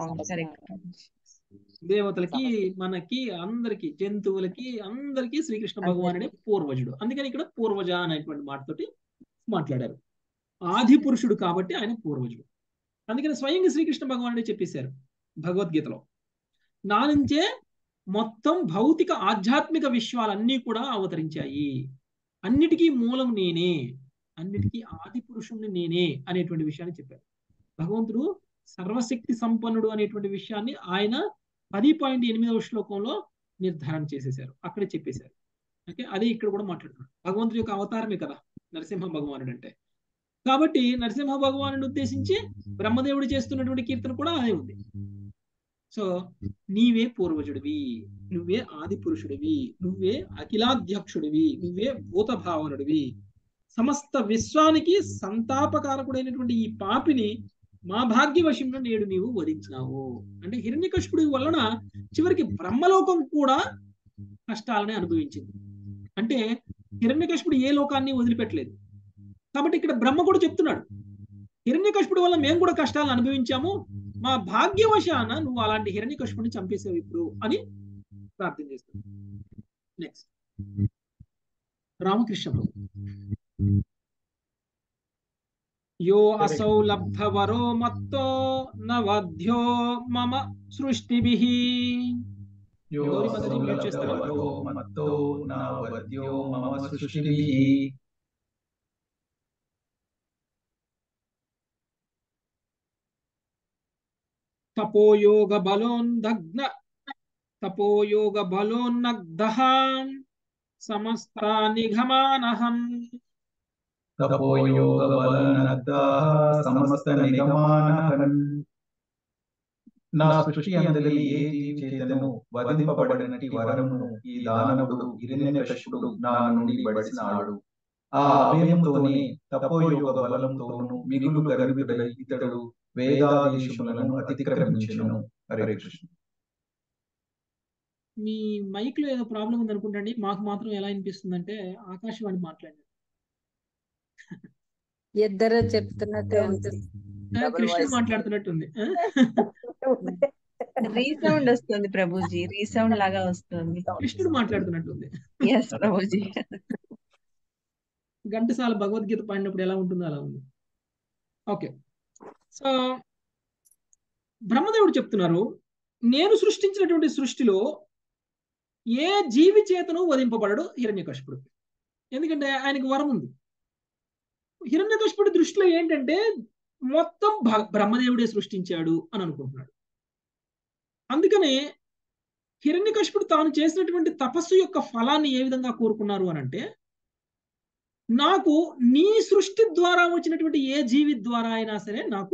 దేవతలకి, మనకి, అందరికి, జంతువులకి, అందరికి శ్రీకృష్ణ భగవానుడే పూర్వజుడు. అందుకని ఇక్కడ పూర్వజ అనేటువంటి మాటతోటి మాట్లాడారు. ఆది పురుషుడు కాబట్టి ఆయన పూర్వజుడు. అందుకని స్వయంగా శ్రీకృష్ణ భగవానుడే చెప్పేశారు భగవద్గీతలో, నా నుంచే మొత్తం భౌతిక ఆధ్యాత్మిక విశ్వాలన్నీ కూడా అవతరించాయి, అన్నిటికీ మూలం నేనే, అన్నిటికీ ఆది పురుషుణ్ణి నేనే అనేటువంటి విషయాన్ని చెప్పారు. భగవంతుడు సర్వశక్తి సంపన్నుడు అనేటువంటి విషయాన్ని ఆయన 10.8వ శ్లోకంలో నిర్ధారణ చేసేశారు, అక్కడే చెప్పేశారు. ఓకే, అదే ఇక్కడ కూడా మాట్లాడుతున్నారు. భగవంతుడి యొక్క అవతారమే కదా నరసింహ భగవానుడు అంటే. కాబట్టి నరసింహ భగవానుడిని ఉద్దేశించి బ్రహ్మదేవుడు చేస్తున్నటువంటి కీర్తన కూడా అదే ఉంది. సో నీవే పూర్వజుడివి, నువ్వే ఆది పురుషుడివి, నువ్వే అఖిలాధ్యక్షుడివి, నువ్వే భూత భావనుడివి, సమస్త విశ్వానికి సంతాపకారకుడైనటువంటి ఈ పాపిని మా భాగ్యవశంలో నేడు నీవు వధించినావు. అంటే హిరణ్యకశిపుడి వలన చివరికి బ్రహ్మలోకం కూడా కష్టాలని అనుభవించింది. అంటే హిరణ్యకశిపుడు ఏ లోకాన్ని వదిలిపెట్టలేదు. కాబట్టి ఇక్కడ బ్రహ్మ కూడా చెప్తున్నాడు, హిరణ్యకశిపుడి వల్ల మేము కూడా కష్టాలను అనుభవించాము, మా భాగ్యవశాన నువ్వు అలాంటి హిరణ్యకశిపుడిని చంపేసావు ఇప్పుడు అని ప్రార్థన చేస్తున్నాడు. నెక్స్ట్ రామకృష్ణ ప్రభు. యో అసౌ లబ్ధవరో మత్తో నవధ్యో మమ సృష్టిభిః గౌరీ మాతాజీ మ్యూట్ చేస్తారా? योऽसुलभवतो मत्तो न वद्यो मम सृष्टिभिः। తపోయోగ బలోన్నగ్ధః సమస్త నిగమానహం. తపోయోగబలనగ్ధాః సమస్త నిగమానహన్. నా సృష్టి అందలి ఏ జీవి చేతను వధింపబడినటి వరమును ఈ దానవుడు హిరణ్యకశిపుడు నా నుండి బడిసినాడు. ఆ అభయముతోనే తపోయోగ బలంతోను మిగులు గర్వితుడై ఇతడు వేదాదేశములను అతిక్రమించెను. హరే కృష్ణ. మీ మైక్ లో ఏదో ప్రాబ్లం ఉంది అనుకుంటండి. మాకు మాత్రం ఎలా అనిపిస్తుందంటే ఆకాశవాణి మాట్లాడారు. ఇద్దరు చెప్తున్నట్టే ఉంది. కృష్ణుడు మాట్లాడుతున్నట్టుంది. రీసౌండ్ వస్తుంది ప్రభుజీ, రీసౌండ్ లాగా వస్తుంది. కృష్ణుడు మాట్లాడుతున్నట్టుంది. ఎస్ ప్రభుజీ. ఘంటసాల భగవద్గీత పాడినప్పుడు ఎలా ఉంటుందో అలా ఉంది. ఓకే, సో బ్రహ్మదేవుడు చెప్తున్నారు, నేను సృష్టించినటువంటి సృష్టిలో ఏ జీవి చేతను వధింపబడడు హిరణ్యకశిపుడు. ఎందుకంటే ఆయనకు వరం ఉంది. హిరణ్యకశిపుడి దృష్టిలో ఏంటంటే మొత్తం బ్రహ్మదేవుడే సృష్టించాడు అని అనుకుంటున్నాడు. అందుకనే హిరణ్యకశిపుడు తాను చేసినటువంటి తపస్సు యొక్క ఫలాన్ని ఏ విధంగా కోరుకున్నారు అని అంటే, నాకు నీ సృష్టి ద్వారా వచ్చినటువంటి ఏ జీవి ద్వారా అయినా సరే నాకు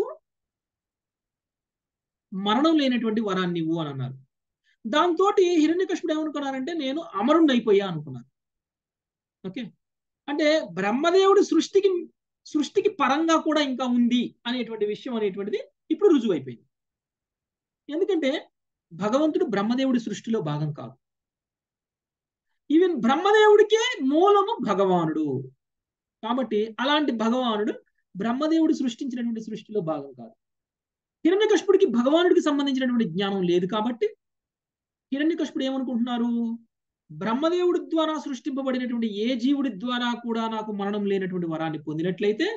మరణం లేనటువంటి వరాన్ని ఇవ్వు అని అన్నారు. దాంతో హిరణ్యకశిపుడు ఏమనుకున్నారంటే నేను అమరుణ్ణి అయిపోయా అనుకున్నారు. ఓకే, అంటే బ్రహ్మదేవుడు సృష్టికి పరంగా కూడా ఇంకా ఉంది అనేటువంటి విషయం అనేటువంటిది ఇప్పుడు రుజువు అయిపోయింది. ఎందుకంటే భగవంతుడు బ్రహ్మదేవుడి సృష్టిలో భాగం కాదు. ఈవెన్ బ్రహ్మదేవుడికే మూలము భగవానుడు. కాబట్టి అలాంటి భగవానుడు బ్రహ్మదేవుడు సృష్టించినటువంటి సృష్టిలో భాగం కాదు. హిరణ్యకశిపుడికి భగవానుడికి సంబంధించినటువంటి జ్ఞానం లేదు. కాబట్టి హిరణ్యకశిపుడు ఏమనుకుంటున్నారు, బ్రహ్మదేవుడి ద్వారా సృష్టింపబడినటువంటి ఏ జీవుడి ద్వారా కూడా నాకు మరణం లేనటువంటి వరాన్ని పొందినట్లయితే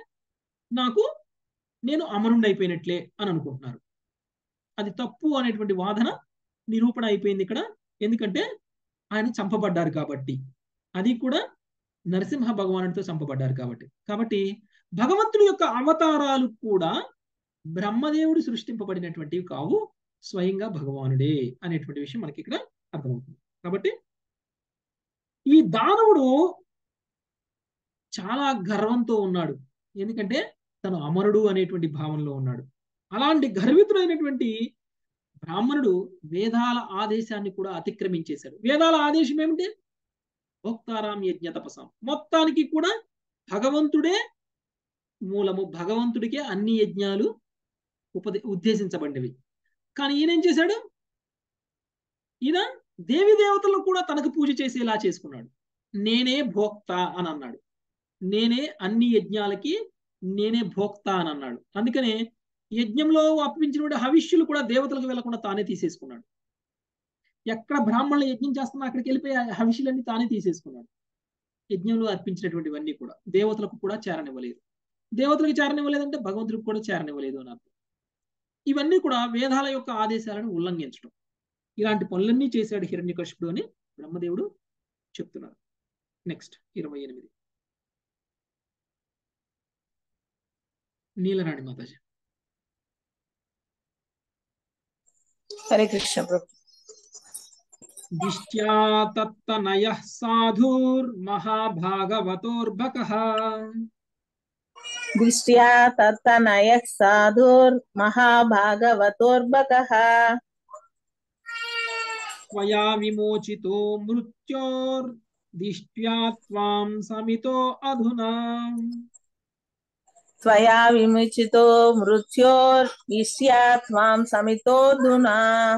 నేను అమరుణ్ణి అయిపోయినట్లే అని అనుకుంటున్నారు. అది తప్పు అనేటువంటి వాదన నిరూపణ అయిపోయింది ఇక్కడ. ఎందుకంటే ఆయన చంపబడ్డారు కాబట్టి, అది కూడా నరసింహ భగవానుడితో చంపబడ్డారు కాబట్టి భగవంతుడి యొక్క అవతారాలు కూడా బ్రహ్మదేవుడు సృష్టింపబడినటువంటివి కావు, స్వయంగా భగవానుడే అనేటువంటి విషయం మనకి ఇక్కడ అర్థమవుతుంది. కాబట్టి ఈ దానవుడు చాలా గర్వంతో ఉన్నాడు. ఎందుకంటే తను అమరుడు అనేటువంటి భావంలో ఉన్నాడు. అలాంటి గర్వితుడైనటువంటి బ్రాహ్మణుడు వేదాల ఆదేశాన్ని కూడా అతిక్రమించేశాడు. వేదాల ఆదేశం ఏమిటి? భోక్తారాం యజ్ఞ తపసాం. మొత్తానికి కూడా భగవంతుడే మూలము, భగవంతుడికే అన్ని యజ్ఞాలు ఉద్దేశించబడినవి. కానీ ఈయనేం చేశాడు? ఈయన దేవి దేవతలను కూడా తనకు పూజ చేసేలా చేసుకున్నాడు. నేనే భోక్త అని అన్నాడు. నేనే అన్ని యజ్ఞాలకి నేనే భోక్త అని అన్నాడు. అందుకనే యజ్ఞంలో అర్పించినటువంటి హవిష్యులు కూడా దేవతలకు వెళ్లకుండా తానే తీసేసుకున్నాడు. ఎక్కడ బ్రాహ్మణులు యజ్ఞం చేస్తున్నా అక్కడికి వెళ్ళిపోయి హవిష్యులన్నీ తానే తీసేసుకున్నాడు. యజ్ఞంలో అర్పించినటువంటివన్నీ కూడా దేవతలకు కూడా చేరనివ్వలేదు. దేవతలకు చేరనివ్వలేదంటే భగవంతుడికి కూడా చేరనివ్వలేదు అని అర్థం. ఇవన్నీ కూడా వేదాల యొక్క ఆదేశాలను ఉల్లంఘించడం. ఇలాంటి పనులన్నీ చేశాడు హిరణ్యకశిపుడు అని బ్రహ్మదేవుడు చెప్తున్నారు. నెక్స్ట్ 28 నీలరాణి మాతాజీ. హరే కృష్ణ ప్రభు. దిష్ట్యా తత్తనయః సాధుర్ మహాభాగవతోర్భకః. దిష్ట్యా తత్తనయః సాధుర్ మహాభాగవతోర్భకః. స్వయా విమోచితో మృత్యోర్ దిష్ట్యా త్వాం సమితో అధునా. స్వయా విముచితో మృత్యోర్ దిష్ట్యా త్వాం సమితోధునా.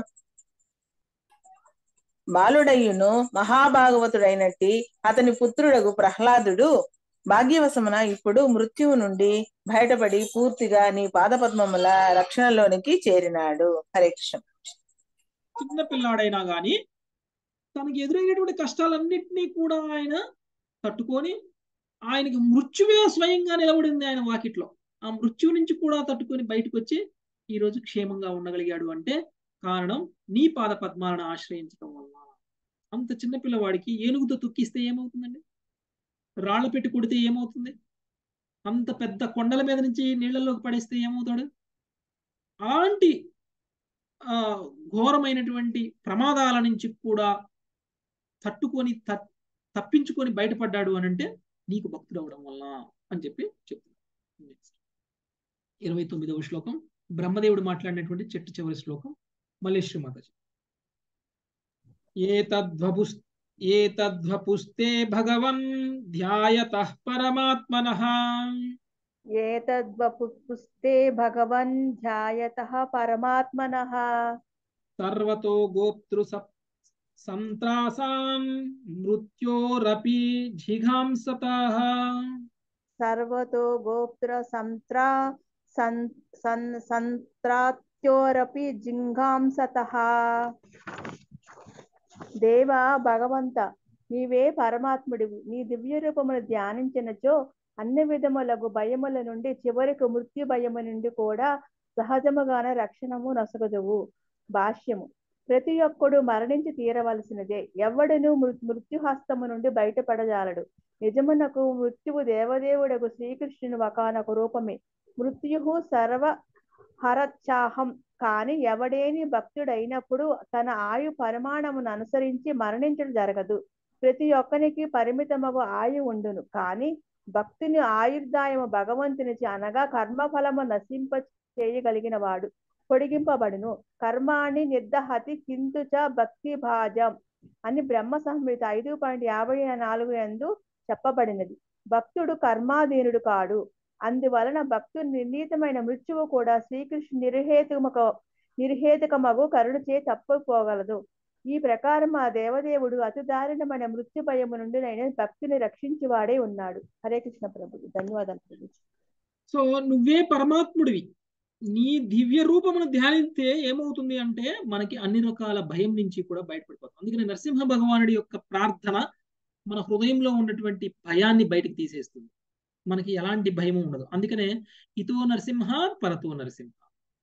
బాలుడయ్యును మహాభాగవతుడైనట్టి అతని పుత్రుడగు ప్రహ్లాదుడు భాగ్యవశమున ఇప్పుడు మృత్యువు నుండి బయటపడి పూర్తిగా నీ పాదపద్మముల రక్షణలోనికి చేరినాడు. హరే కృష్ణ. చిన్న పిల్లాడైనా గాని తనకి ఎదురైనటువంటి కష్టాలన్నింటినీ కూడా ఆయన తట్టుకొని, ఆయనకి మృత్యువే స్వయంగా నిలబడింది ఆయన వాకిట్లో. ఆ మృత్యువు నుంచి కూడా తట్టుకొని బయటకు వచ్చి ఈరోజు క్షేమంగా ఉండగలిగాడు అంటే కారణం నీ పాద పద్మాలను ఆశ్రయించడం వల్ల. అంత చిన్న పిల్లవాడికి ఏనుగుతో తొక్కిస్తే ఏమవుతుందండి? రాళ్ల పెట్టి కొడితే ఏమవుతుంది? అంత పెద్ద కొండల మీద నుంచి నీళ్లలోకి పడేస్తే ఏమవుతాడు? అలాంటి ఘోరమైనటువంటి ప్రమాదాల నుంచి కూడా తట్టుకొని తప్పించుకొని బయటపడ్డాడు అని అంటే నీకు భక్తుడు అవడం వల్ల అని చెప్పి చెప్తున్నాడు. 29వ శ్లోకం బ్రహ్మదేవుడు మాట్లాడినటువంటి చెట్టు చివరి శ్లోకం. మళ్ళీ శ్రీమాతాజీ. ఏతద్వపుస్తే భగవన్ ధ్యాయతః పరమాత్మనః. ఏతద్వపుస్తే భగవన్ ధ్యాయతః పరమాత్మనః. సర్వతో గోప్తృ సంత్రాసాం మృత్యోరపి జిఘాంసతః. సర్వతో గోప్త్ర సంత్రాత్యోరపి జిఘాంసతః. దేవ భగవంత, నీవే పరమాత్ముడివి. నీ దివ్య రూపమును ధ్యానించినచో అన్ని విధములకు భయముల నుండి చివరికి మృత్యు భయము నుండి కూడా సహజముగానే రక్షణము నొసగదువు. భాష్యము. ప్రతి ఒక్కడు మరణించి తీరవలసినదే. ఎవడును మృత్యుహస్తము నుండి బయటపడజాలడు. నిజమునకు మృత్యువు దేవదేవుడకు శ్రీకృష్ణుని ఒకానొక రూపమే. మృత్యు సర్వ హరచ్చాహం. కాని ఎవడేని భక్తుడైనప్పుడు తన ఆయు పరిమాణమును అనుసరించి మరణించడం జరగదు. ప్రతి ఒక్కనికి పరిమితమగు ఆయు ఉండును. కాని భక్తుని ఆయుర్దాయము భగవంతునిచి అనగా కర్మఫలము నశింప చేయగలిగిన వాడు పొడిగింపబడును. కర్మాణి నిర్దహతి కింతుచ భక్తి భాజం అని బ్రహ్మ సంహిత 5.54 యందు చెప్పబడినది. భక్తుడు కర్మాధీనుడు కాడు. అందువలన భక్తుని నిర్ణీతమైన మృత్యువు కూడా శ్రీకృష్ణు నిర్హేతుకమగు కరుణచే తప్పిపోగలదు. ఈ ప్రకారం ఆ దేవదేవుడు అతి దారుణమైన మృత్యు భయము నుండి భక్తిని రక్షించువాడే ఉన్నాడు. హరే కృష్ణ ప్రభు. ధన్యవాదాలు ప్రభు. సో నువ్వే పరమాత్ముడివి. నీ దివ్య రూపమును ధ్యానిస్తే ఏమవుతుంది అంటే మనకి అన్ని రకాల భయం నుంచి కూడా బయటపడిపోతాం. అందుకని నరసింహ భగవానుడి యొక్క ప్రార్థన మన హృదయంలో ఉన్నటువంటి భయాన్ని బయటకు తీసేస్తుంది. మనకి ఎలాంటి భయము ఉండదు. అందుకనే ఇతో నరసింహ పరతో నరసింహ,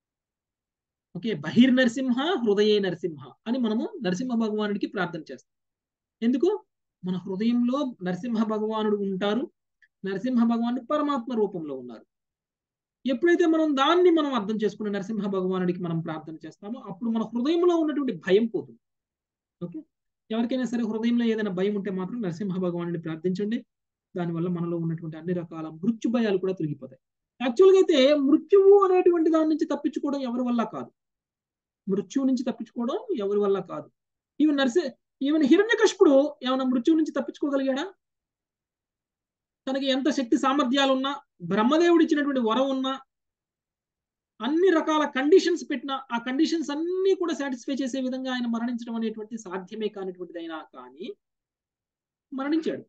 ఓకే, బహిర్నరసింహ హృదయే నరసింహ అని మనము నరసింహ భగవానుడికి ప్రార్థన చేస్తాం. ఎందుకు? మన హృదయంలో నరసింహ భగవానుడు ఉంటారు. నరసింహ భగవానుడు పరమాత్మ రూపంలో ఉన్నారు. ఎప్పుడైతే మనం అర్థం చేసుకున్న నరసింహ భగవానుడికి మనం ప్రార్థన చేస్తామో అప్పుడు మన హృదయంలో ఉన్నటువంటి భయం పోతుంది. ఓకే, ఎవరికైనా సరే హృదయంలో ఏదైనా భయం ఉంటే మాత్రం నరసింహ భగవానుడిని ప్రార్థించండి. దానివల్ల మనలో ఉన్నటువంటి అన్ని రకాల మృత్యు భయాలు కూడా తొలగిపోతాయి. యాక్చువల్గా అయితే మృత్యువు అనేటువంటి దాని నుంచి తప్పించుకోవడం ఎవరి వల్ల కాదు. మృత్యువు నుంచి తప్పించుకోవడం ఎవరి వల్ల కాదు. ఈవెన్ హిరణ్యకశిపుడు ఏమైనా మృత్యువు నుంచి తప్పించుకోగలిగాడా? తనకి ఎంత శక్తి సామర్థ్యాలు ఉన్నా, బ్రహ్మదేవుడు ఇచ్చినటువంటి వరం ఉన్నా, అన్ని రకాల కండిషన్స్ పెట్టినా ఆ కండిషన్స్ అన్ని కూడా సాటిస్ఫై చేసే విధంగా ఆయన మరణించడం అనేటువంటి సాధ్యమే కానిటువంటిది అయినా కానీ మరణించాడు.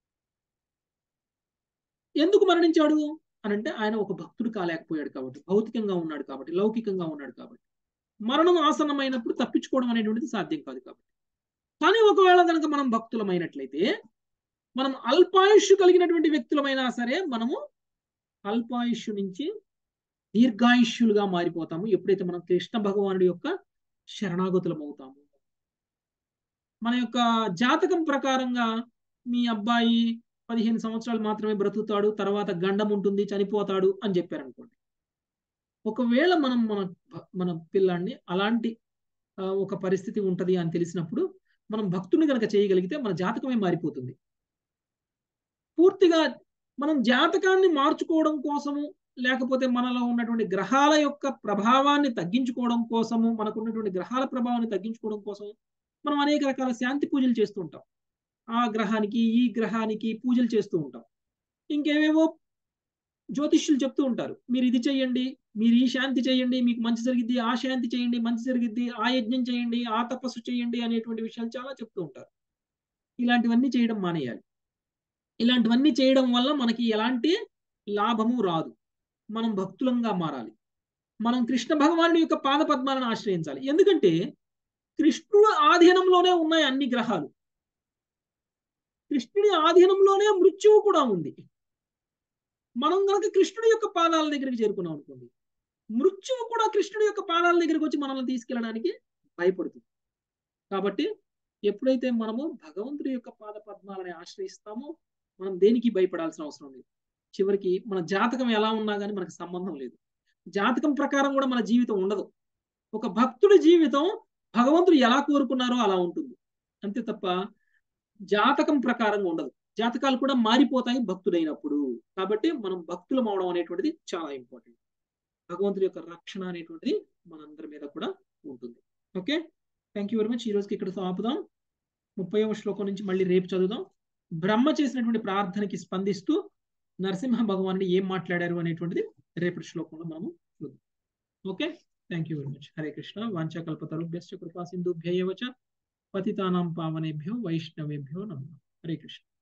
ఎందుకు మరణించాడు అని అంటే ఆయన ఒక భక్తుడు కాలేకపోయాడు కాబట్టి, భౌతికంగా ఉన్నాడు కాబట్టి, లౌకికంగా ఉన్నాడు కాబట్టి. మరణం ఆసన్నమైనప్పుడు తప్పించుకోవడం అనేటువంటిది సాధ్యం కాదు కాబట్టి. కానీ ఒకవేళ కనుక మనం భక్తులమైనట్లయితే, మనం అల్పాయుష్యు కలిగినటువంటి వ్యక్తులమైనా సరే మనము అల్పాయుష్యు నుంచి దీర్ఘాయుష్యులుగా మారిపోతాము ఎప్పుడైతే మనం కృష్ణ భగవానుడి యొక్క శరణాగతులం అవుతాము. మన యొక్క జాతకం ప్రకారంగా మీ అబ్బాయి 15 సంవత్సరాలు మాత్రమే బ్రతుకుతాడు, తర్వాత గండం ఉంటుంది, చనిపోతాడు అని చెప్పారనుకోండి. ఒకవేళ మనం మన పిల్లాన్ని అలాంటి ఒక పరిస్థితి ఉంటది అని తెలిసినప్పుడు మనం భక్తుని కనుక చేయగలిగితే మన జాతకమే మారిపోతుంది. పూర్తిగా మనం జాతకాన్ని మార్చుకోవడం కోసము, లేకపోతే మనలో ఉన్నటువంటి గ్రహాల యొక్క ప్రభావాన్ని తగ్గించుకోవడం కోసము, మనకు ఉన్నటువంటి గ్రహాల ప్రభావాన్ని తగ్గించుకోవడం కోసం మనం అనేక రకాల శాంతి పూజలు చేస్తూ ఉంటాం. ఆ గ్రహానికి ఈ గ్రహానికి పూజలు చేస్తూ ఉంటాం. ఇంకేవేవో జ్యోతిష్యులు చెప్తూ ఉంటారు, మీరు ఇది చేయండి, మీరు ఈ శాంతి చేయండి, మీకు మంచి జరిగిద్ది, ఆ శాంతి చేయండి మంచి జరిగిద్ది, ఆ యజ్ఞం చేయండి, ఆ తపస్సు చేయండి అనేటువంటి విషయాలు చాలా చెప్తూ ఉంటారు. ఇలాంటివన్నీ చేయడం మానేయాలి. ఇలాంటివన్నీ చేయడం వల్ల మనకి ఎలాంటి లాభము రాదు. మనం భక్తులంగా మారాలి. మనం కృష్ణ భగవానుడి యొక్క పాద పద్మాలను ఆశ్రయించాలి. ఎందుకంటే కృష్ణుడు ఆధీనంలోనే ఉన్నాయి అన్ని గ్రహాలు. కృష్ణుడి ఆధీనంలోనే మృత్యువు కూడా ఉంది. మనం కనుక కృష్ణుడి యొక్క పాదాల దగ్గరికి చేరుకున్నాం అనుకోండి, మృత్యువు కూడా కృష్ణుడి యొక్క పాదాల దగ్గరికి వచ్చి మనల్ని తీసుకెళ్ళడానికి భయపడుతుంది. కాబట్టి ఎప్పుడైతే మనము భగవంతుడి యొక్క పాద పద్మాలని ఆశ్రయిస్తామో మనం దేనికి భయపడాల్సిన అవసరం లేదు. చివరికి మన జాతకం ఎలా ఉన్నా కానీ మనకు సంబంధం లేదు. జాతకం ప్రకారం కూడా మన జీవితం ఉండదు. ఒక భక్తుడి జీవితం భగవంతుడు ఎలా కోరుకున్నారో అలా ఉంటుంది, అంతే తప్ప జాతకం ప్రకారంగా ఉండదు. జాతకాలు కూడా మారిపోతాయి భక్తుడైనప్పుడు. కాబట్టి మనం భక్తులం అవడం అనేటువంటిది చాలా ఇంపార్టెంట్. భగవంతుడి యొక్క రక్షణ అనేటువంటిది మనందరి మీద కూడా ఉంటుంది. Okay, thank you very much. ఈ రోజుకి ఇక్కడ ఆపుదాం. 30వ శ్లోకం నుంచి మళ్ళీ రేపు చదువుదాం. బ్రహ్మ చేసినటువంటి ప్రార్థనకి స్పందిస్తూ నరసింహ భగవానుడు ఏం మాట్లాడారు అనేటువంటిది రేపటి శ్లోకంలో మనము చూద్దాం. Okay, thank you very much. Hare Krishna. వాంఛాకల్పతరుభ్యశ్చ కృపా సింధుభ్యైవ చ పతితానాం పావనేభ్యో వైష్ణవేభ్యో నమః. హరే కృష్ణ.